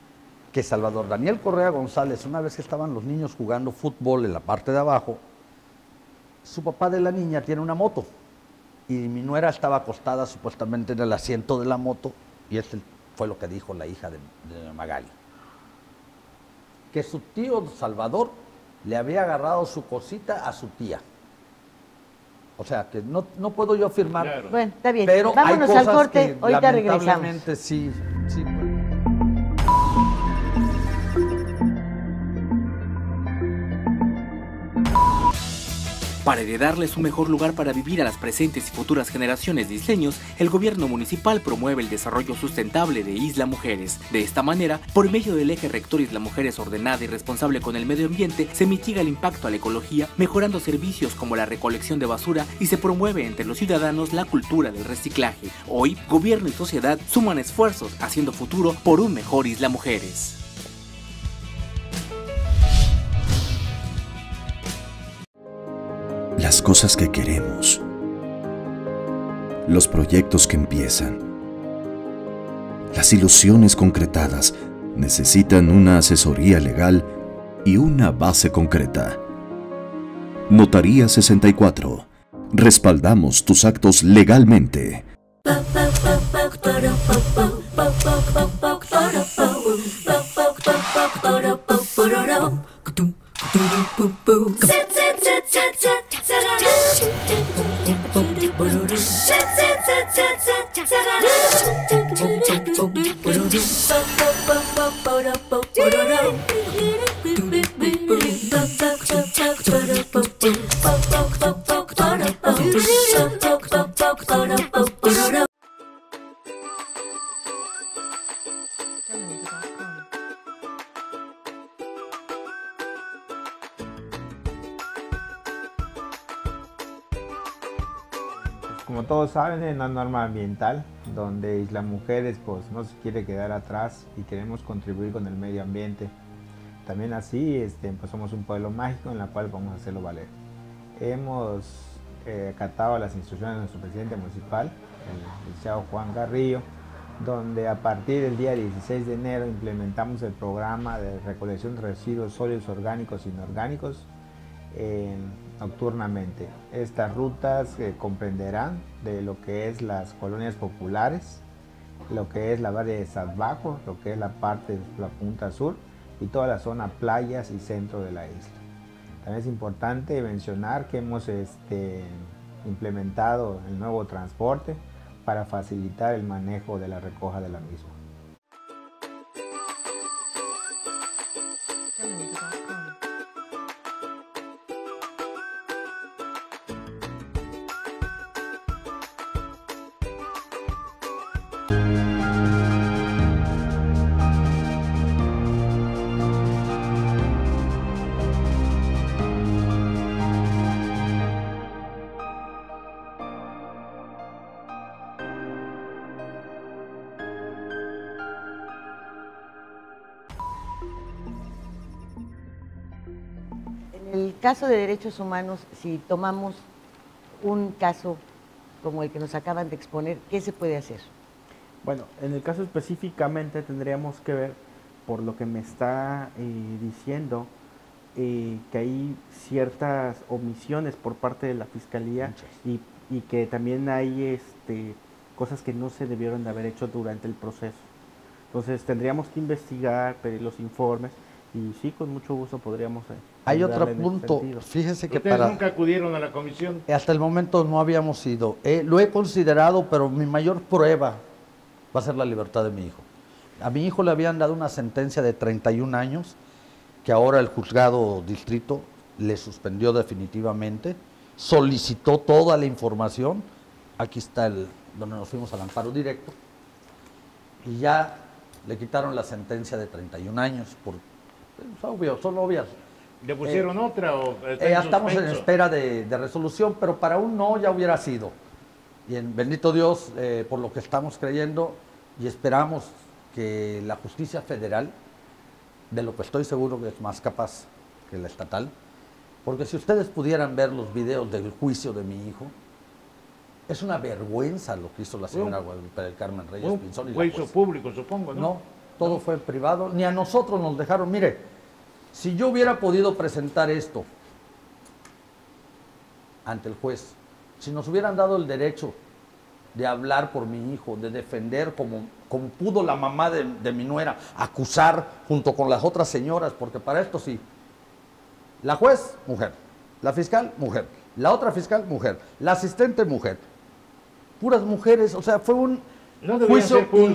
que Salvador Daniel Correa González, una vez que estaban los niños jugando fútbol en la parte de abajo, su papá de la niña tiene una moto y mi nuera estaba acostada supuestamente en el asiento de la moto y este fue lo que dijo la hija de Magali. Que su tío Salvador le había agarrado su cosita a su tía. O sea, que no puedo yo afirmar. Claro. Bueno, está bien. Pero vámonos hay al cosas corte, que ahorita regresamos. lamentablemente sí. Para heredarles un mejor lugar para vivir a las presentes y futuras generaciones de isleños, el gobierno municipal promueve el desarrollo sustentable de Isla Mujeres. De esta manera, por medio del eje rector Isla Mujeres ordenada y responsable con el medio ambiente, se mitiga el impacto a la ecología, mejorando servicios como la recolección de basura y se promueve entre los ciudadanos la cultura del reciclaje. Hoy, gobierno y sociedad suman esfuerzos haciendo futuro por un mejor Isla Mujeres. Las cosas que queremos, los proyectos que empiezan, las ilusiones concretadas necesitan una asesoría legal y una base concreta. Notaría 64. Respaldamos tus actos legalmente. Como todos saben, es una norma ambiental donde Isla Mujeres pues no se quiere quedar atrás y queremos contribuir con el medio ambiente. También así pues somos un pueblo mágico en la cual vamos a hacerlo valer. Hemos acatado las instrucciones de nuestro presidente municipal, el licenciado Juan Garrillo, donde a partir del día 16 de enero implementamos el programa de recolección de residuos sólidos orgánicos e inorgánicos nocturnamente. Estas rutas comprenderán de lo que es las colonias populares, lo que es la Valle de Salvajo, lo que es la parte de la punta sur y toda la zona playas y centro de la isla. También es importante mencionar que hemos implementado el nuevo transporte para facilitar el manejo de la recoja de la misma. En el caso de derechos humanos, si tomamos un caso como el que nos acaban de exponer, ¿qué se puede hacer? Bueno, en el caso específicamente tendríamos que ver, por lo que me está diciendo, que hay ciertas omisiones por parte de la Fiscalía y que también hay cosas que no se debieron de haber hecho durante el proceso. Entonces tendríamos que investigar, pedir los informes y sí, con mucho gusto podríamos hay otro ayudarle en ese punto, sentido. fíjese que ¿Ustedes nunca acudieron a la comisión? hasta el momento no habíamos ido. Lo he considerado, pero mi mayor prueba va a ser la libertad de mi hijo. A mi hijo le habían dado una sentencia de 31 años, que ahora el juzgado distrito le suspendió definitivamente, solicitó toda la información, aquí está donde nos fuimos al amparo directo, y ya le quitaron la sentencia de 31 años, son obvias. ¿Le pusieron otra o ya estamos en espera de resolución, pero para un no ya hubiera sido. Y bendito Dios, por lo que estamos creyendo y esperamos que la justicia federal, de lo que estoy seguro que es más capaz que la estatal, porque si ustedes pudieran ver los videos del juicio de mi hijo, es una vergüenza lo que hizo la señora Guadalupe del Carmen Reyes Pinzón. Un juicio público, supongo, ¿no? No, todo fue privado, ni a nosotros nos dejaron. Mire, si yo hubiera podido presentar esto ante el juez, si nos hubieran dado el derecho de hablar por mi hijo, de defender como pudo la mamá de mi nuera, acusar junto con las otras señoras, porque para esto sí, la juez, mujer, la fiscal, mujer, la otra fiscal, mujer, la asistente, mujer, puras mujeres, o sea, fue un juicio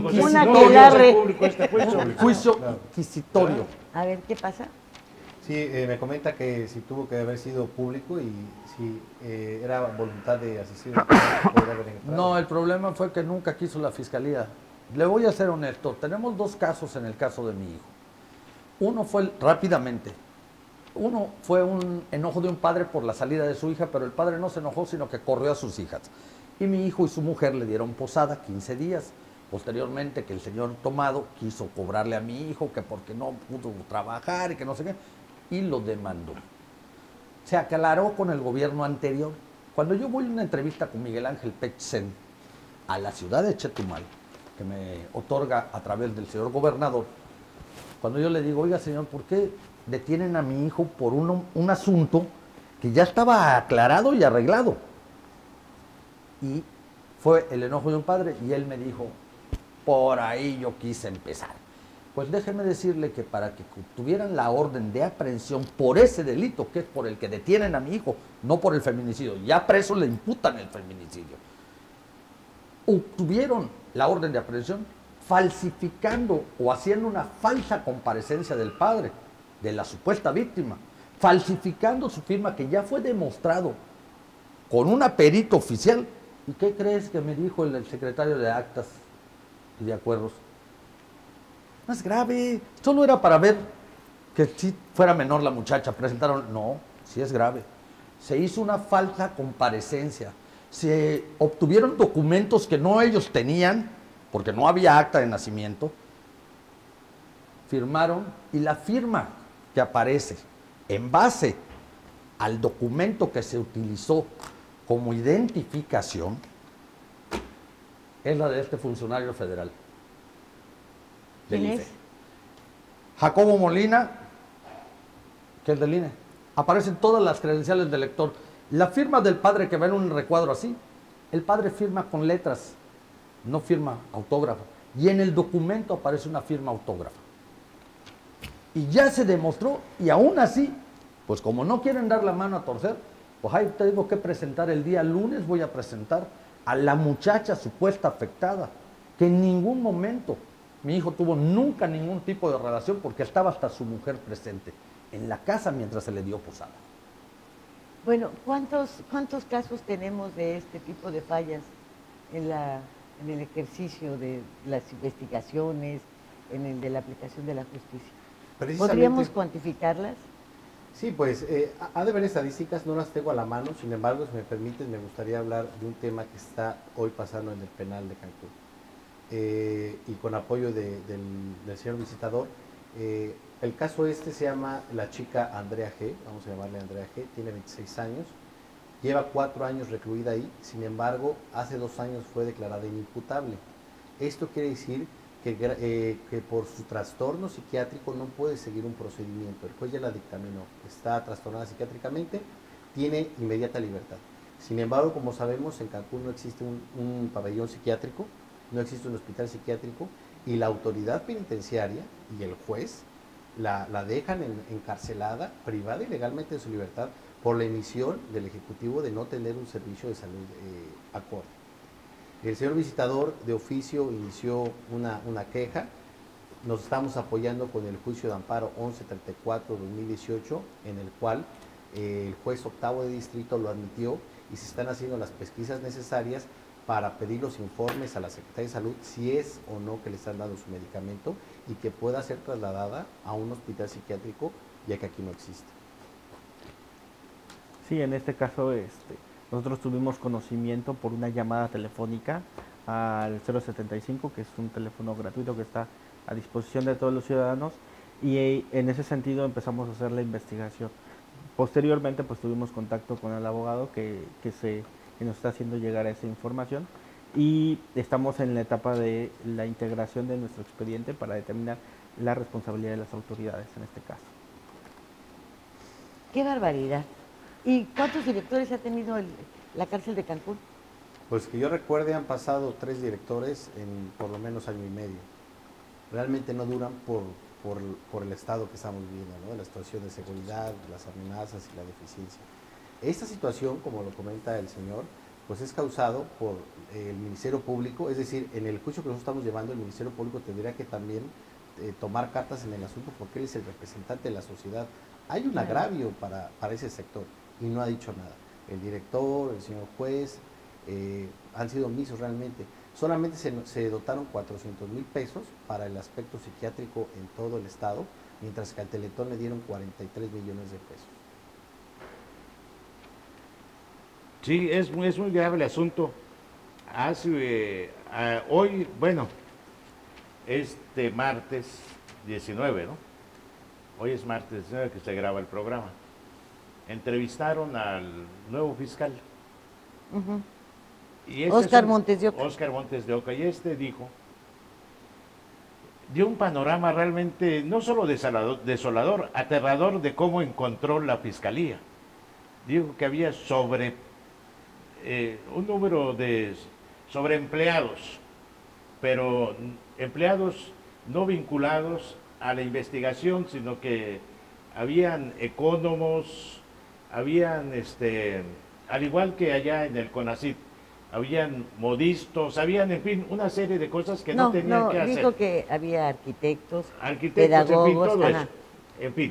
inquisitorio. A ver, ¿qué pasa? Sí, me comenta que si tuvo que haber sido público y si era voluntad de asistir, podría haber entrado. No, el problema fue que nunca quiso la fiscalía. Le voy a ser honesto, tenemos dos casos en el caso de mi hijo. Uno fue, rápidamente, uno fue un enojo de un padre por la salida de su hija, pero el padre no se enojó, sino que corrió a sus hijas. Y mi hijo y su mujer le dieron posada 15 días. Posteriormente, que el señor tomado quiso cobrarle a mi hijo, que porque no pudo trabajar y que no sé qué, y lo demandó. Se aclaró con el gobierno anterior. Cuando yo voy a una entrevista con Miguel Ángel Petzen a la ciudad de Chetumal, que me otorga a través del señor gobernador, cuando yo le digo, oiga señor, ¿por qué detienen a mi hijo por un asunto que ya estaba aclarado y arreglado? Y fue el enojo de un padre y él me dijo, por ahí yo quise empezar. Pues déjeme decirle que para que tuvieran la orden de aprehensión por ese delito, que es por el que detienen a mi hijo, no por el feminicidio, ya preso le imputan el feminicidio, obtuvieron la orden de aprehensión falsificando o haciendo una falsa comparecencia del padre, de la supuesta víctima, falsificando su firma que ya fue demostrado con una perito oficial. ¿Y qué crees que me dijo el secretario de Actas y de Acuerdos? No es grave, solo era para ver que si fuera menor la muchacha, presentaron, no, sí es grave. Se hizo una falsa comparecencia, se obtuvieron documentos que no ellos tenían, porque no había acta de nacimiento, firmaron y la firma que aparece en base al documento que se utilizó como identificación es la de este funcionario federal. ¿Quién del es? IFE. Jacobo Molina, que es del INE. Aparecen todas las credenciales del lector. La firma del padre que va en un recuadro así, el padre firma con letras, no firma autógrafo. Y en el documento aparece una firma autógrafa. Y ya se demostró, y aún así, pues como no quieren dar la mano a torcer, pues ahí tengo que presentar el día lunes, voy a presentar a la muchacha supuesta afectada, que en ningún momento mi hijo tuvo nunca ningún tipo de relación porque estaba hasta su mujer presente en la casa mientras se le dio posada. Bueno, ¿cuántos casos tenemos de este tipo de fallas en el ejercicio de las investigaciones, en el de la aplicación de la justicia? ¿Podríamos cuantificarlas? Sí, pues ha de haber estadísticas, no las tengo a la mano, sin embargo, si me permiten, me gustaría hablar de un tema que está hoy pasando en el penal de Cancún. Y con apoyo del señor visitador. El caso este se llama la chica Andrea G, vamos a llamarle Andrea G, tiene 26 años, lleva 4 años recluida ahí, sin embargo, hace 2 años fue declarada inimputable. Esto quiere decir que por su trastorno psiquiátrico no puede seguir un procedimiento. El juez ya la dictaminó, está trastornada psiquiátricamente, tiene inmediata libertad. Sin embargo, como sabemos, en Cancún no existe un pabellón psiquiátrico, no existe un hospital psiquiátrico, y la autoridad penitenciaria y el juez la dejan encarcelada, privada ilegalmente de su libertad, por la emisión del Ejecutivo de no tener un servicio de salud acorde. El señor visitador de oficio inició una queja, nos estamos apoyando con el juicio de amparo 1134-2018, en el cual el juez octavo de distrito lo admitió y se están haciendo las pesquisas necesarias para pedir los informes a la Secretaría de Salud si es o no que le están dando su medicamento y que pueda ser trasladada a un hospital psiquiátrico, ya que aquí no existe. Sí, en este caso nosotros tuvimos conocimiento por una llamada telefónica al 075, que es un teléfono gratuito que está a disposición de todos los ciudadanos, y en ese sentido empezamos a hacer la investigación. Posteriormente pues tuvimos contacto con el abogado que nos está haciendo llegar esa información, y estamos en la etapa de la integración de nuestro expediente para determinar la responsabilidad de las autoridades en este caso. ¡Qué barbaridad! ¿Y cuántos directores ha tenido la cárcel de Cancún? Pues que yo recuerde han pasado 3 directores en por lo menos año y medio. Realmente no duran por el estado que estamos viviendo, ¿no? La situación de seguridad, las amenazas y la deficiencia. Esta situación, como lo comenta el señor, pues es causado por el Ministerio Público, es decir, en el juicio que nosotros estamos llevando, el Ministerio Público tendría que también tomar cartas en el asunto porque él es el representante de la sociedad. Hay un agravio para ese sector y no ha dicho nada. El director, el señor juez, han sido omisos realmente. Solamente se dotaron 400,000 pesos para el aspecto psiquiátrico en todo el estado, mientras que al Teletón le dieron 43 millones de pesos. Sí, es muy grave el asunto. Hoy, bueno, este martes 19, ¿no? Hoy es martes 19 que se graba el programa. Entrevistaron al nuevo fiscal. Uh-huh. Y Óscar Montes de Oca. Óscar Montes de Oca. Y dio un panorama realmente no solo desolador, aterrador de cómo encontró la fiscalía. Dijo que había un número de sobreempleados, pero empleados no vinculados a la investigación, sino que habían ecónomos, habían, al igual que allá en el CONACYT, habían modistas, habían, en fin, una serie de cosas que no tenían que hacer. Dijo que había arquitectos, en pedagogos, fin, todo eso. En fin,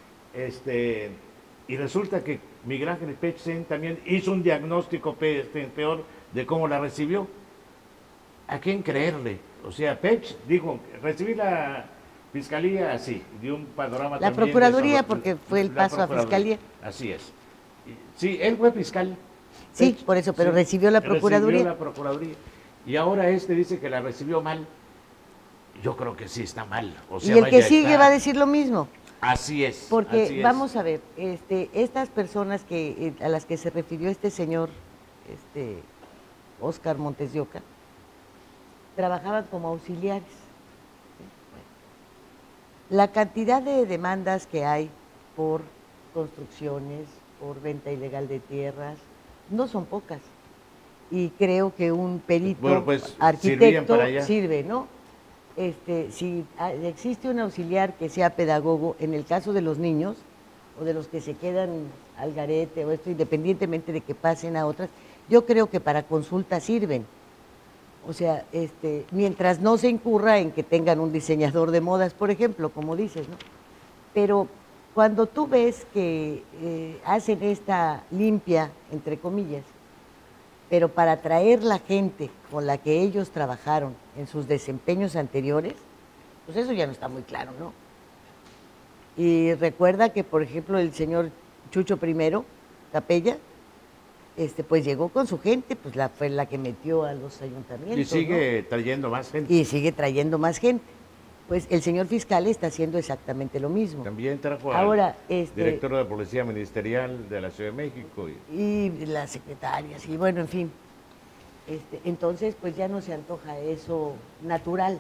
y resulta que Miguel Ángel Pech también hizo un diagnóstico peor de cómo la recibió. ¿A quién creerle? O sea, Pech dijo, recibí la fiscalía así, dio un panorama la también procuraduría, porque fue el paso a fiscalía. Así es. Sí, él fue fiscal. Sí, Pech, por eso, pero sí, recibió la procuraduría. Recibió la procuraduría. Y ahora dice que la recibió mal. Yo creo que sí está mal. O sea, y el que sigue va a decir lo mismo. Así es. Porque así es. Vamos a ver, estas personas a las que se refirió este señor, Óscar Montes de Oca, trabajaban como auxiliares. La cantidad de demandas que hay por construcciones, por venta ilegal de tierras, no son pocas. Y creo que un perito arquitecto sirve, ¿no? Si existe un auxiliar que sea pedagogo, en el caso de los niños, o de los que se quedan al garete, o independientemente de que pasen a otras, yo creo que para consulta sirven. O sea, mientras no se incurra en que tengan un diseñador de modas, por ejemplo, como dices, ¿no? Pero cuando tú ves que hacen esta limpia, entre comillas, pero para atraer la gente con la que ellos trabajaron en sus desempeños anteriores, pues eso ya no está muy claro, ¿no? Y recuerda que, por ejemplo, el señor Chucho I, Capella, pues llegó con su gente, pues fue la que metió a los ayuntamientos. Y sigue, ¿no?, trayendo más gente. Y sigue trayendo más gente. Pues el señor fiscal está haciendo exactamente lo mismo. También trajo al director de la Policía Ministerial de la Ciudad de México. Y las secretarias, y bueno, en fin. Entonces, pues ya no se antoja eso natural,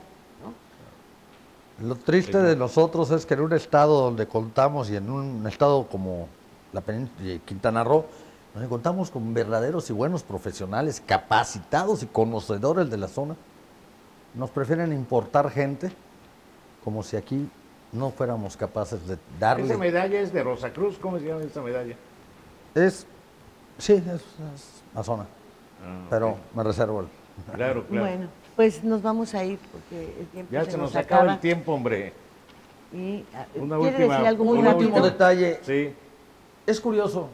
¿no? Lo triste de nosotros es que en un estado donde contamos, y en un estado como la península de Quintana Roo, donde contamos con verdaderos y buenos profesionales, capacitados y conocedores de la zona, nos prefieren importar gente como si aquí no fuéramos capaces de darle... ¿Esa medalla es de Rosa Cruz? ¿Cómo se llama esa medalla? Sí, es Amazona, pero me reservo el... Claro. Bueno, pues nos vamos a ir porque el tiempo ya se nos acaba el tiempo, hombre. Y un último detalle. Sí. Es curioso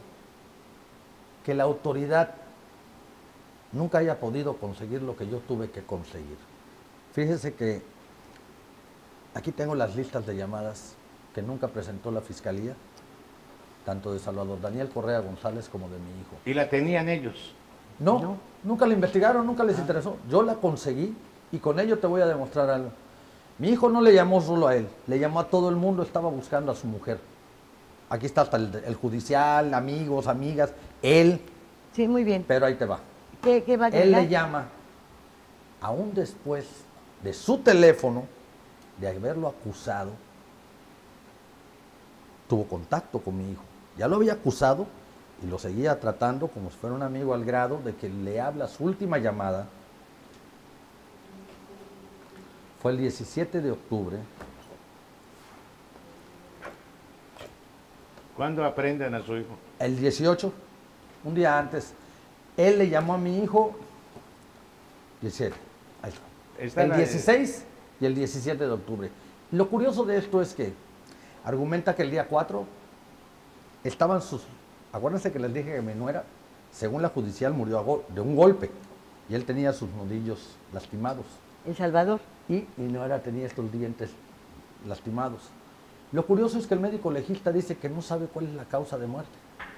que la autoridad nunca haya podido conseguir lo que yo tuve que conseguir. Fíjese que aquí tengo las listas de llamadas que nunca presentó la Fiscalía, tanto de Salvador Daniel Correa González como de mi hijo. ¿Y la tenían ellos? No, nunca la investigaron, nunca les interesó. Yo la conseguí y con ello te voy a demostrar algo. Mi hijo no le llamó solo a él, le llamó a todo el mundo, estaba buscando a su mujer. Aquí está hasta el judicial, amigos, amigas, él. Sí, muy bien. Pero ahí te va. ¿Qué va a Él le llama aún después de su teléfono, de haberlo acusado, tuvo contacto con mi hijo. Ya lo había acusado y lo seguía tratando como si fuera un amigo, al grado de que le habla su última llamada. Fue el 17 de octubre. ¿Cuándo aprenden a su hijo? El 18, un día antes. Él le llamó a mi hijo 17, ahí está. El 16 y el 17 de octubre. Lo curioso de esto es que argumenta que el día 4 estaban sus... Acuérdense que les dije que mi nuera, según la judicial, murió de un golpe. Y él tenía sus nudillos lastimados. ¿El Salvador? Y mi nuera tenía estos dientes lastimados. Lo curioso es que el médico legista dice que no sabe cuál es la causa de muerte.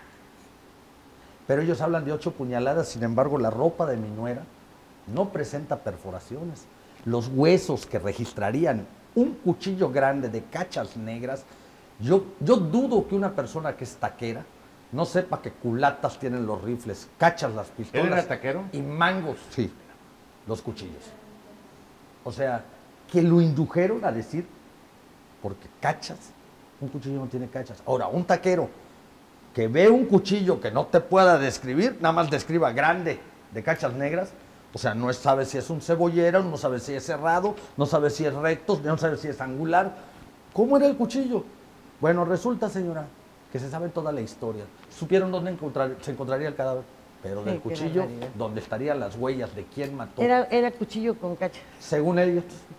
Pero ellos hablan de 8 puñaladas, sin embargo la ropa de mi nuera no presenta perforaciones. Los huesos que registrarían un cuchillo grande de cachas negras, yo dudo que una persona que es taquera no sepa que culatas tienen los rifles, cachas las pistolas. ¿Él era taquero? Y mangos, sí, los cuchillos. O sea, que lo indujeron a decir, porque cachas, un cuchillo no tiene cachas. Ahora, un taquero que ve un cuchillo que no te pueda describir, nada más describa grande, de cachas negras, o sea, no sabe si es un cebollero, no sabe si es cerrado, no sabe si es recto, no sabe si es angular. ¿Cómo era el cuchillo? Bueno, resulta, señora, que se sabe toda la historia. Supieron dónde se encontraría el cadáver, pero del cuchillo, donde estarían las huellas de quién mató. Era cuchillo con cacha. Según ellos.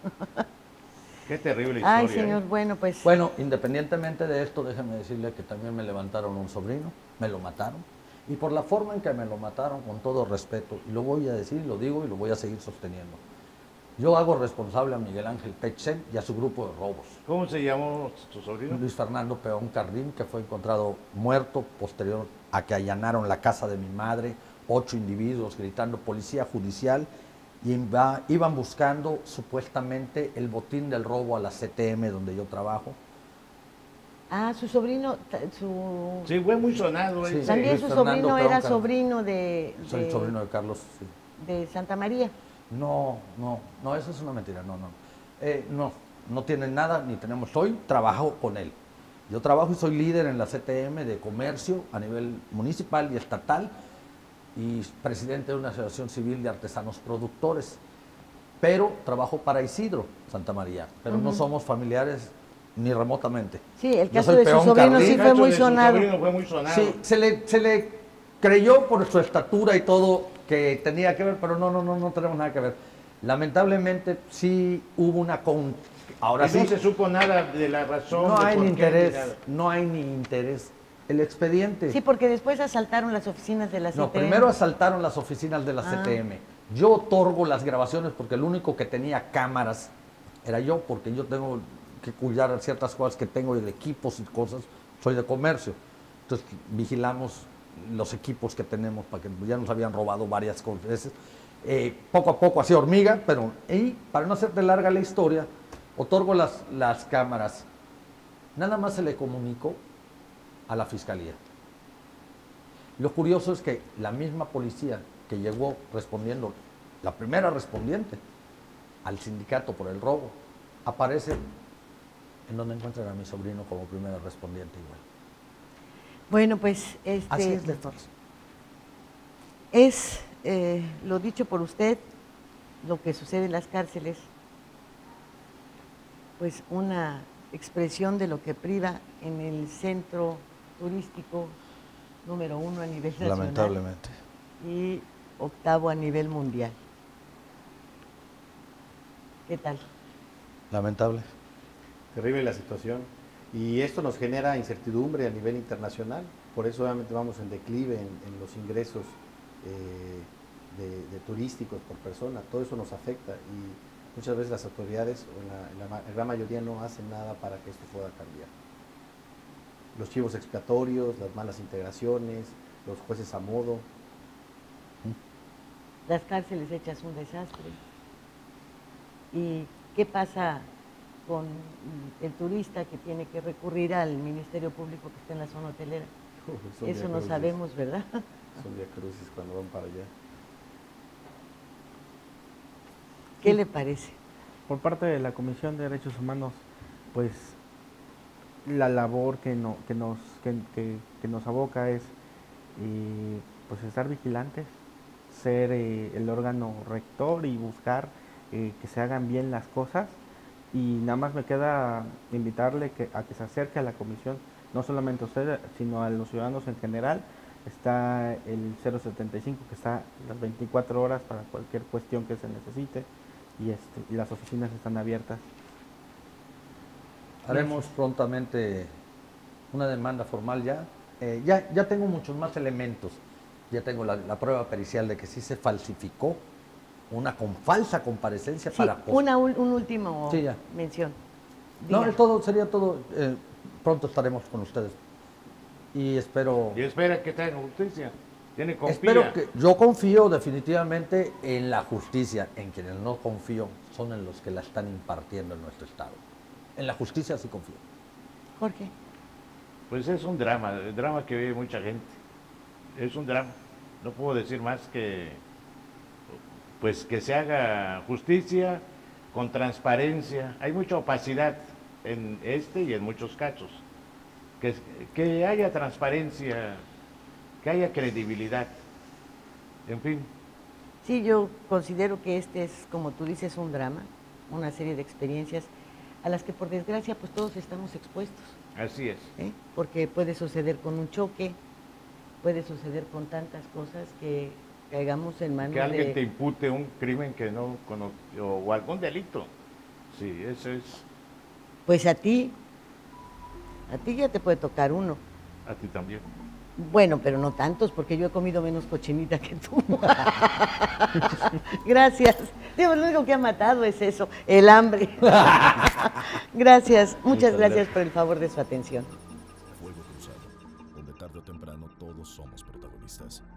Qué terrible historia. Ay, señor, bueno, pues... Bueno, independientemente de esto, déjeme decirle que también me levantaron un sobrino, me lo mataron. Y por la forma en que me lo mataron, con todo respeto, y lo voy a decir, lo digo y lo voy a seguir sosteniendo. Yo hago responsable a Miguel Ángel Pechsen y a su grupo de robos. ¿Cómo se llamó tu sobrino? Luis Fernando Peón Cardín, que fue encontrado muerto posterior a que allanaron la casa de mi madre, 8 individuos gritando policía judicial, y iban buscando supuestamente el botín del robo a la CTM donde yo trabajo. Ah, su sobrino, Sí, fue muy sonado. Sí, también Luis su Fernando sobrino Peón era Cardín. sobrino de... Soy el sobrino de Carlos, sí. De Santa María. No, eso es una mentira, no tienen nada, ni tenemos, trabajo con él. Yo trabajo y soy líder en la CTM de comercio a nivel municipal y estatal y presidente de una asociación civil de artesanos productores, pero trabajo para Isidro Santa María, pero no somos familiares ni remotamente. Sí, el Yo caso soy de su Peón sobrino Cardín. sí fue muy sonado. Fue muy sonado. Sí, se le creyó por su estatura y todo que tenía que ver, pero no tenemos nada que ver. Lamentablemente sí hubo una... Ahora sí, no se supo nada de la razón. no de hay por ni qué, interés, ni nada. no hay ni interés. El expediente... Sí, porque después asaltaron las oficinas de la CTM. No, primero asaltaron las oficinas de la CTM. Yo otorgo las grabaciones porque el único que tenía cámaras era yo, porque yo tengo que cuidar ciertas cosas que tengo de equipos y cosas. Soy de comercio. Entonces vigilamos los equipos que tenemos, para que ya nos habían robado varias veces. Poco a poco, así hormiga, pero y para no hacerte larga la historia, otorgo las cámaras. Nada más se le comunicó a la fiscalía. Lo curioso es que la misma policía que llegó respondiendo, la primera respondiente al sindicato por el robo, aparece en donde encuentran a mi sobrino como primera respondiente igual. Bueno, pues Así es de falso. Es lo dicho por usted, lo que sucede en las cárceles, pues una expresión de lo que priva en el centro turístico número 1 a nivel nacional. Lamentablemente. Y 8º a nivel mundial. ¿Qué tal? Lamentable. Terrible la situación. Y esto nos genera incertidumbre a nivel internacional. Por eso obviamente vamos en declive en los ingresos de turísticos por persona. Todo eso nos afecta y muchas veces las autoridades, o la gran mayoría, no hacen nada para que esto pueda cambiar. Los chivos expiatorios, las malas integraciones, los jueces a modo. Las cárceles hechas un desastre. ¿Y qué pasa con el turista que tiene que recurrir al Ministerio Público que está en la zona hotelera? Eso no sabemos, ¿verdad? Son viacrucis cuando van para allá. ¿Qué le parece? Por parte de la Comisión de Derechos Humanos, pues la labor que nos aboca es pues estar vigilantes, ser el órgano rector y buscar que se hagan bien las cosas. Y nada más me queda invitarle a que se acerque a la comisión, no solamente a usted, sino a los ciudadanos en general. Está el 075 que está las 24 horas para cualquier cuestión que se necesite y las oficinas están abiertas. Haremos prontamente una demanda formal ya. Ya tengo muchos más elementos. Ya tengo la prueba pericial de que sí se falsificó una falsa comparecencia Sí, para... un último Sí, ya. mención. No, Diga. sería todo. Pronto estaremos con ustedes. Y espero... Y espera que tenga justicia. Confía. Yo confío definitivamente en la justicia. En quienes no confío son en los que la están impartiendo en nuestro estado. En la justicia sí confío. Jorge. Pues es un drama, el drama que vive mucha gente. Es un drama. No puedo decir más que pues que se haga justicia con transparencia. Hay mucha opacidad en este y en muchos casos. Que haya transparencia, que haya credibilidad. En fin. Sí, yo considero que este es, como tú dices, un drama, una serie de experiencias a las que por desgracia pues todos estamos expuestos. Así es. Porque puede suceder con un choque, puede suceder con tantas cosas que caigamos en manos de... Que alguien te impute un crimen que no conoció o algún delito. Sí, eso es. Pues a ti ya te puede tocar uno. A ti también. Bueno, pero no tantos, porque yo he comido menos cochinita que tú. Gracias. Digo, lo único que ha matado es eso, el hambre. Gracias, muchas gracias por el favor de su atención. Fuego Cruzado, donde tarde o temprano todos somos protagonistas.